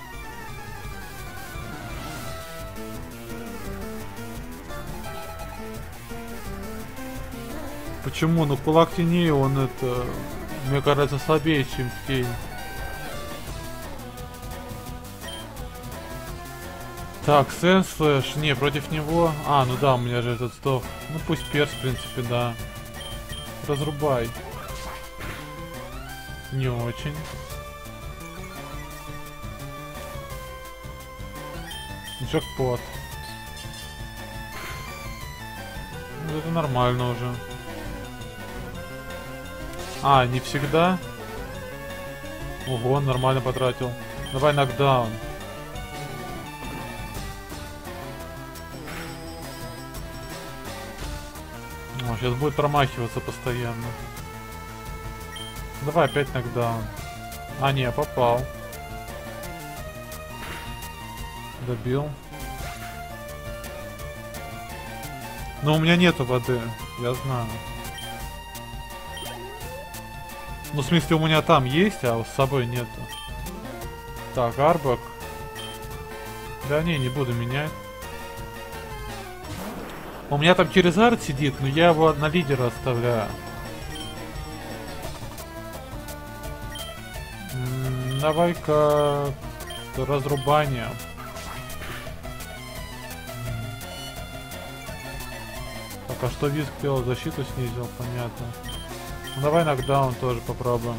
Почему? Ну, кулак теней, он это... Мне кажется, слабее, чем тень. Так, Сенс Флэш. Не, против него... А, ну да, у меня же этот сдох. Ну, пусть перс, в принципе, да. Разрубай. Не очень. Джекпот. Ну, это нормально уже. А, не всегда? Ого, нормально потратил. Давай нокдаун. О, сейчас будет промахиваться постоянно. Давай опять нокдаун. А, не, попал. Добил. Но у меня нету воды, я знаю. Ну, в смысле, у меня там есть, а с собой нету. Так, Арбак. Да не буду менять. У меня там через арт сидит, но я его на лидера оставляю. Давай-ка разрубание. Так, а что Виск делал? Защиту снизил, понятно. Ну, давай нокдаун тоже попробуем.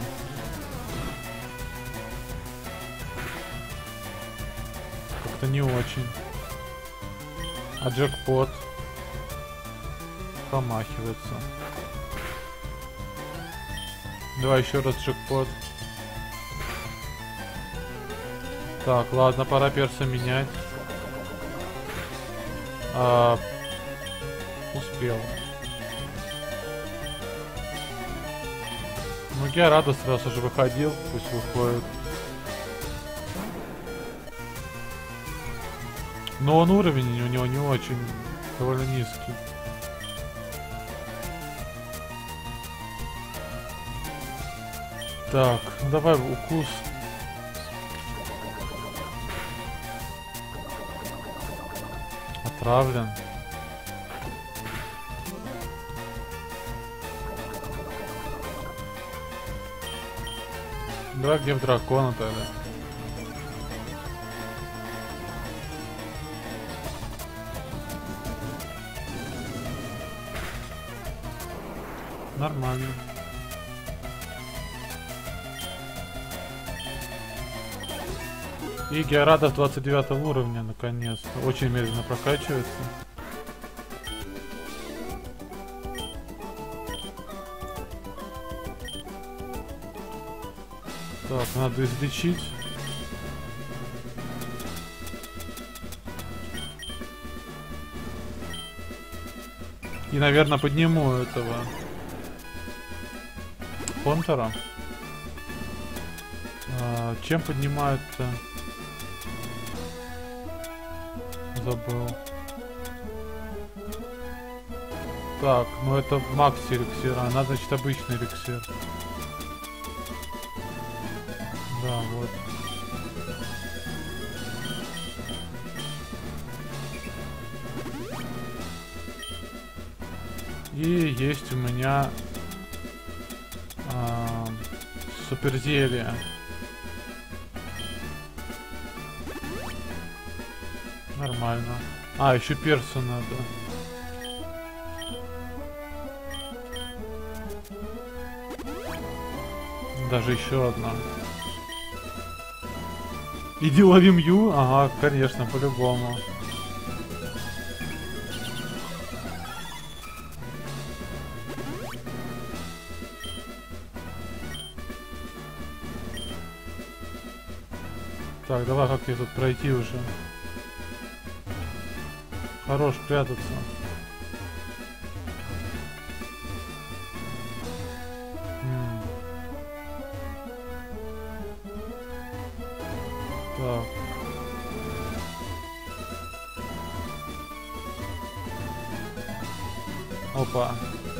Как-то не очень. А Джекпот промахивается. Давай еще раз Джекпот. Так, ладно, пора перса менять. Успел. Ну, Герадос раз уже выходил, пусть выходит. Но он уровень у него не очень, довольно низкий. Так, ну давай укус. Отравлен. Давай где в дракона тогда. Нормально. И Герадос 29 уровня, наконец-то. Очень медленно прокачивается. Так, надо излечить. И, наверное, подниму этого Понтера. Чем поднимают-то? Забыл. Так, ну это макс эликсира, а надо, значит, обычный эликсир. Да, вот. И есть у меня суперзелье. Нормально. А, еще персу надо. Даже еще одна. Иди лови Мью? Ага, конечно, по-любому. Так, давай как я тут пройти уже. Хорош прятаться. Так. Опа.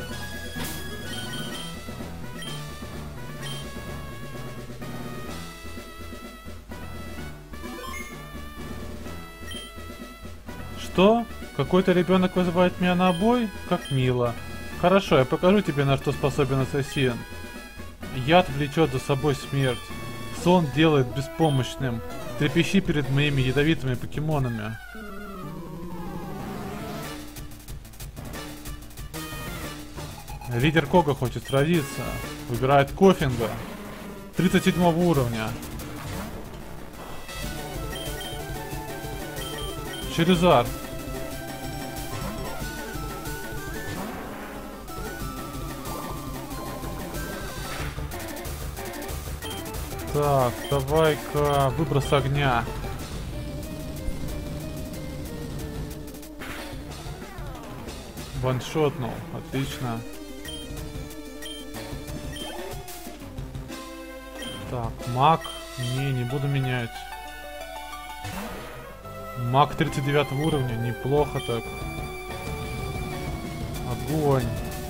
Что? Какой-то ребенок вызывает меня на бой? Как мило. Хорошо, я покажу тебе, на что способен ассасин. Яд влечет за собой смерть. Сон делает беспомощным. Трепещи перед моими ядовитыми покемонами. Лидер Кога хочет сразиться. Выбирает Кофинга. 37 уровня. Черезард. Так, давай-ка выброс огня. Ваншотнул, отлично. Так, маг. Не буду менять. Маг 39 уровня, неплохо так. Огонь.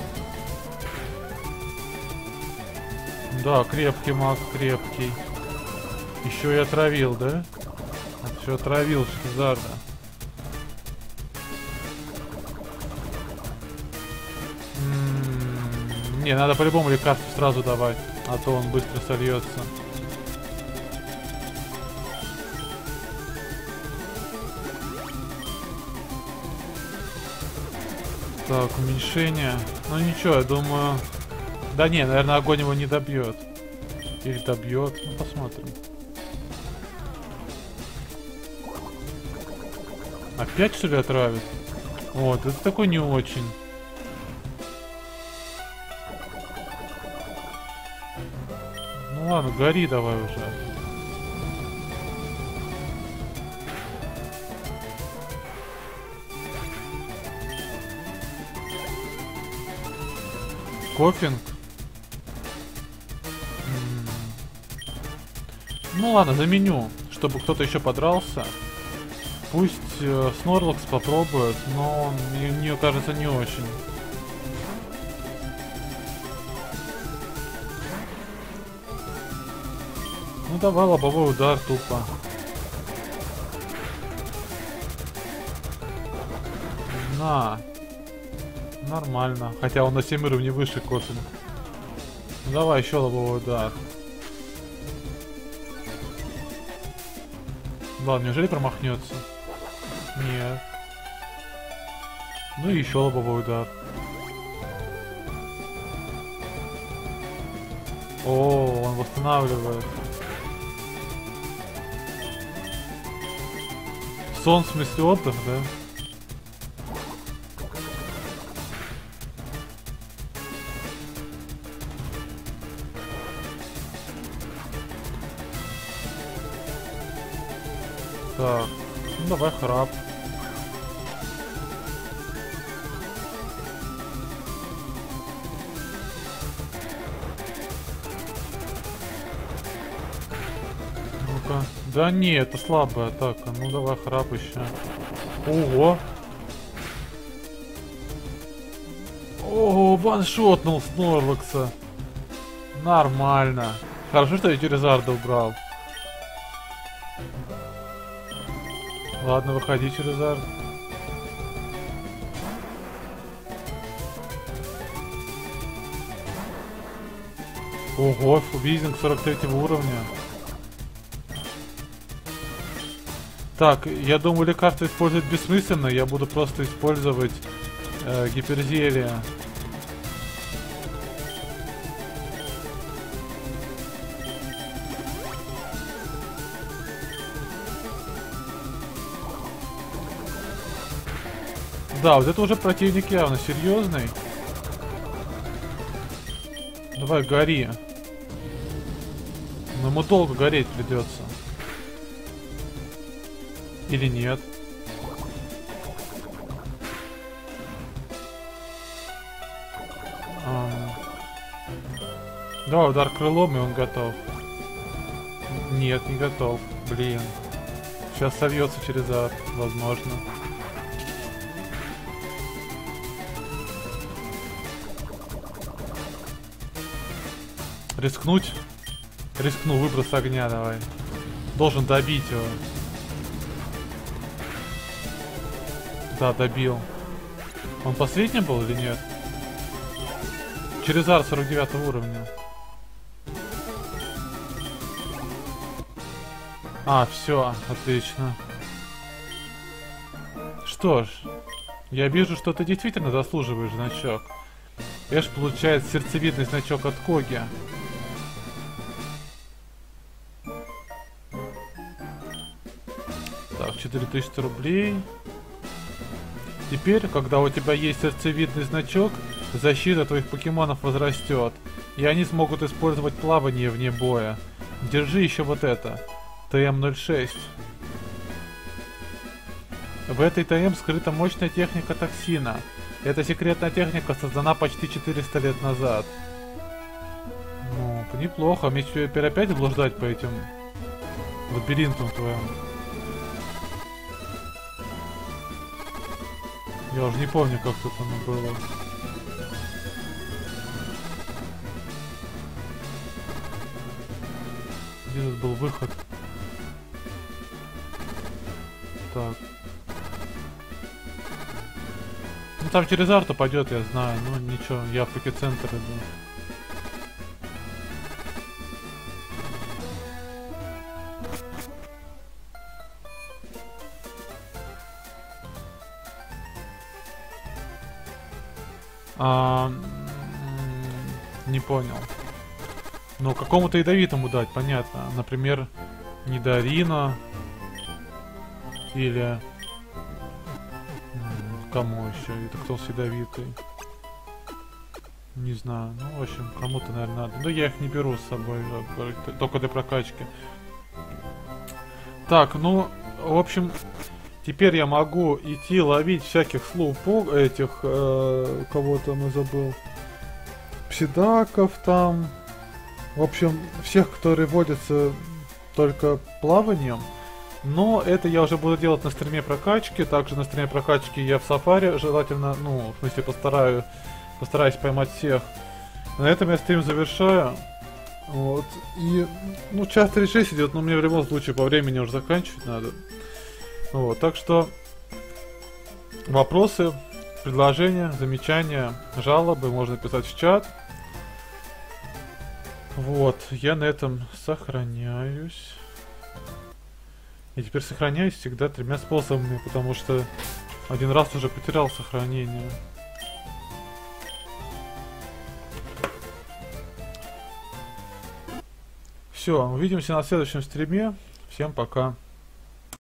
Да, крепкий маг, крепкий. Еще и отравил, да? Еще отравил Шахзарда. Не, надо по-любому лекарство сразу давать, а то он быстро сольется. Так, уменьшение. Ну ничего, я думаю... Да не, наверное, огонь его не добьет. Или добьет. Ну, посмотрим. Опять, что ли, отравит? Вот, это такой не очень. Ну ладно, гори давай уже. Кофинг. Ну ладно, заменю, чтобы кто-то еще подрался. Пусть Снорлекс попробует, но мне кажется не очень. Ну давай лобовой удар тупо. На. Нормально. Хотя он на 7 уровней выше Кофинг. Ну давай еще лобовой удар. Ладно, неужели промахнется? Нет. Ну и еще лобовой удар. О, он восстанавливает. Сон в смысле отдых, да? Так, ну давай храп. Ну-ка. Да не, это слабая атака. Ну давай храп еще. Ого! О, ваншотнул Снорлекса. Нормально. Хорошо, что я Черезарда убрал. Ладно, выходи, Черезард. Ого, Визинг 43 уровня. Так, я думаю, лекарство использовать бессмысленно. Я буду просто использовать гиперзелье. Да, вот это уже противник явно серьезный. Давай, гори. Но ему долго гореть придется. Или нет? Давай удар крылом, и он готов. Нет, не готов. Блин. Сейчас сольется через ад, возможно. Рискнуть? Рискну, выброс огня давай. Должен добить его. Да, добил. Он последний был или нет? Черезар 49 уровня. А, все, отлично. Что ж, я вижу, что ты действительно заслуживаешь значок. Эш получает сердцевидный значок от Коги. Так, 4000 рублей. Теперь, когда у тебя есть сердцевидный значок, защита твоих покемонов возрастет, и они смогут использовать плавание вне боя. Держи еще вот это. ТМ-06. В этой ТМ скрыта мощная техника токсина. Эта секретная техника создана почти 400 лет назад. Ну, неплохо. Мне теперь опять блуждать по этим лабиринтам твоим. Я уже не помню, как тут оно было. Где тут был выход? Так. Ну там через арту пойдет, я знаю. Ну ничего, я в эпицентр иду. Не понял. Ну, какому-то ядовитому дать, понятно. Например, Нидарина. Или... Кому еще? Это кто с ядовитой? Не знаю. Ну, в общем, кому-то, наверное, надо. Но я их не беру с собой, только для прокачки. Так, ну, в общем, теперь я могу идти ловить всяких слоупок, этих, кого там я забыл. Псидаков там. В общем, всех, которые водятся только плаванием. Но это я уже буду делать на стриме прокачки. Также на стриме прокачки я в сафари желательно, ну, в смысле, постараюсь поймать всех. На этом я стрим завершаю. Вот. И, ну, час 36 идет, но мне в любом случае по времени уже заканчивать надо. Вот, так что вопросы, предложения, замечания, жалобы можно писать в чат. Вот, я на этом сохраняюсь. Я теперь сохраняюсь всегда 3 способами, потому что один раз уже потерял сохранение. Все, увидимся на следующем стриме. Всем пока.